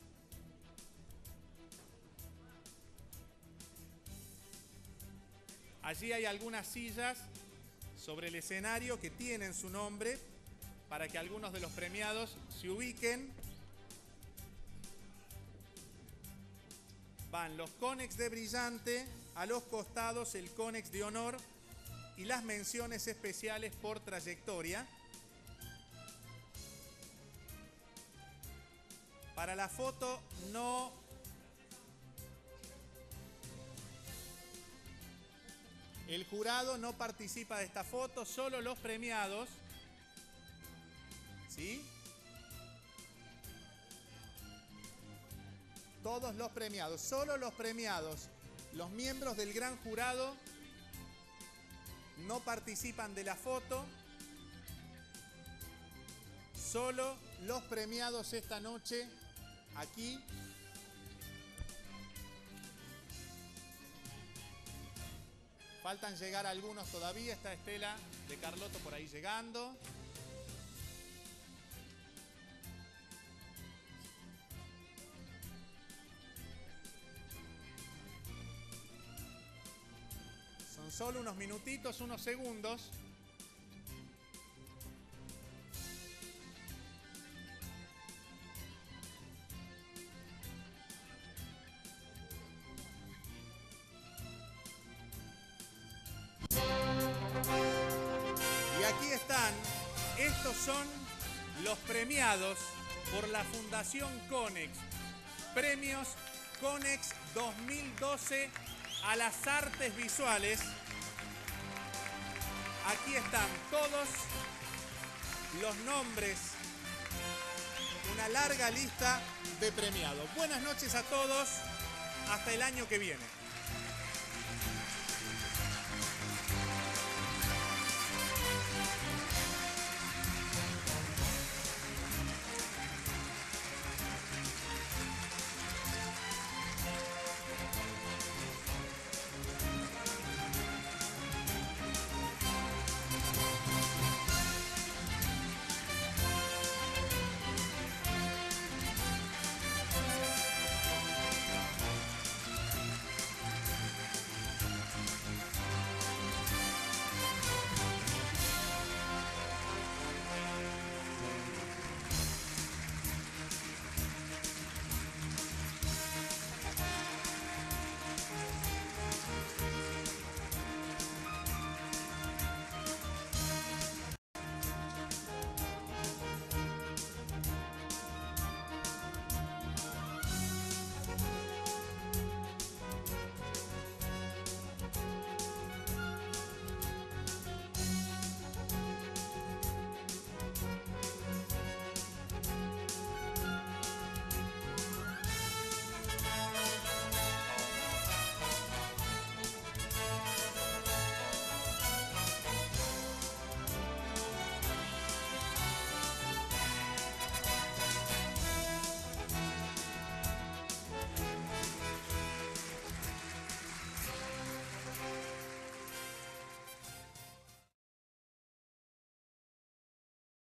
Allí hay algunas sillas sobre el escenario que tienen su nombre para que algunos de los premiados se ubiquen. Van los Conex de brillante, a los costados el Conex de honor y las menciones especiales por trayectoria. Para la foto no el jurado no participa de esta foto, solo los premiados. ¿Sí? Todos los premiados, solo los premiados, los miembros del gran jurado no participan de la foto. Solo los premiados esta noche aquí. Faltan llegar algunos todavía. Está Estela de Carlotto por ahí llegando. Son solo unos minutitos, unos segundos. Y aquí están. Estos son los premiados por la Fundación Conex. Premios Conex 2012 a las artes visuales. Aquí están todos los nombres, una larga lista de premiados. Buenas noches a todos, hasta el año que viene.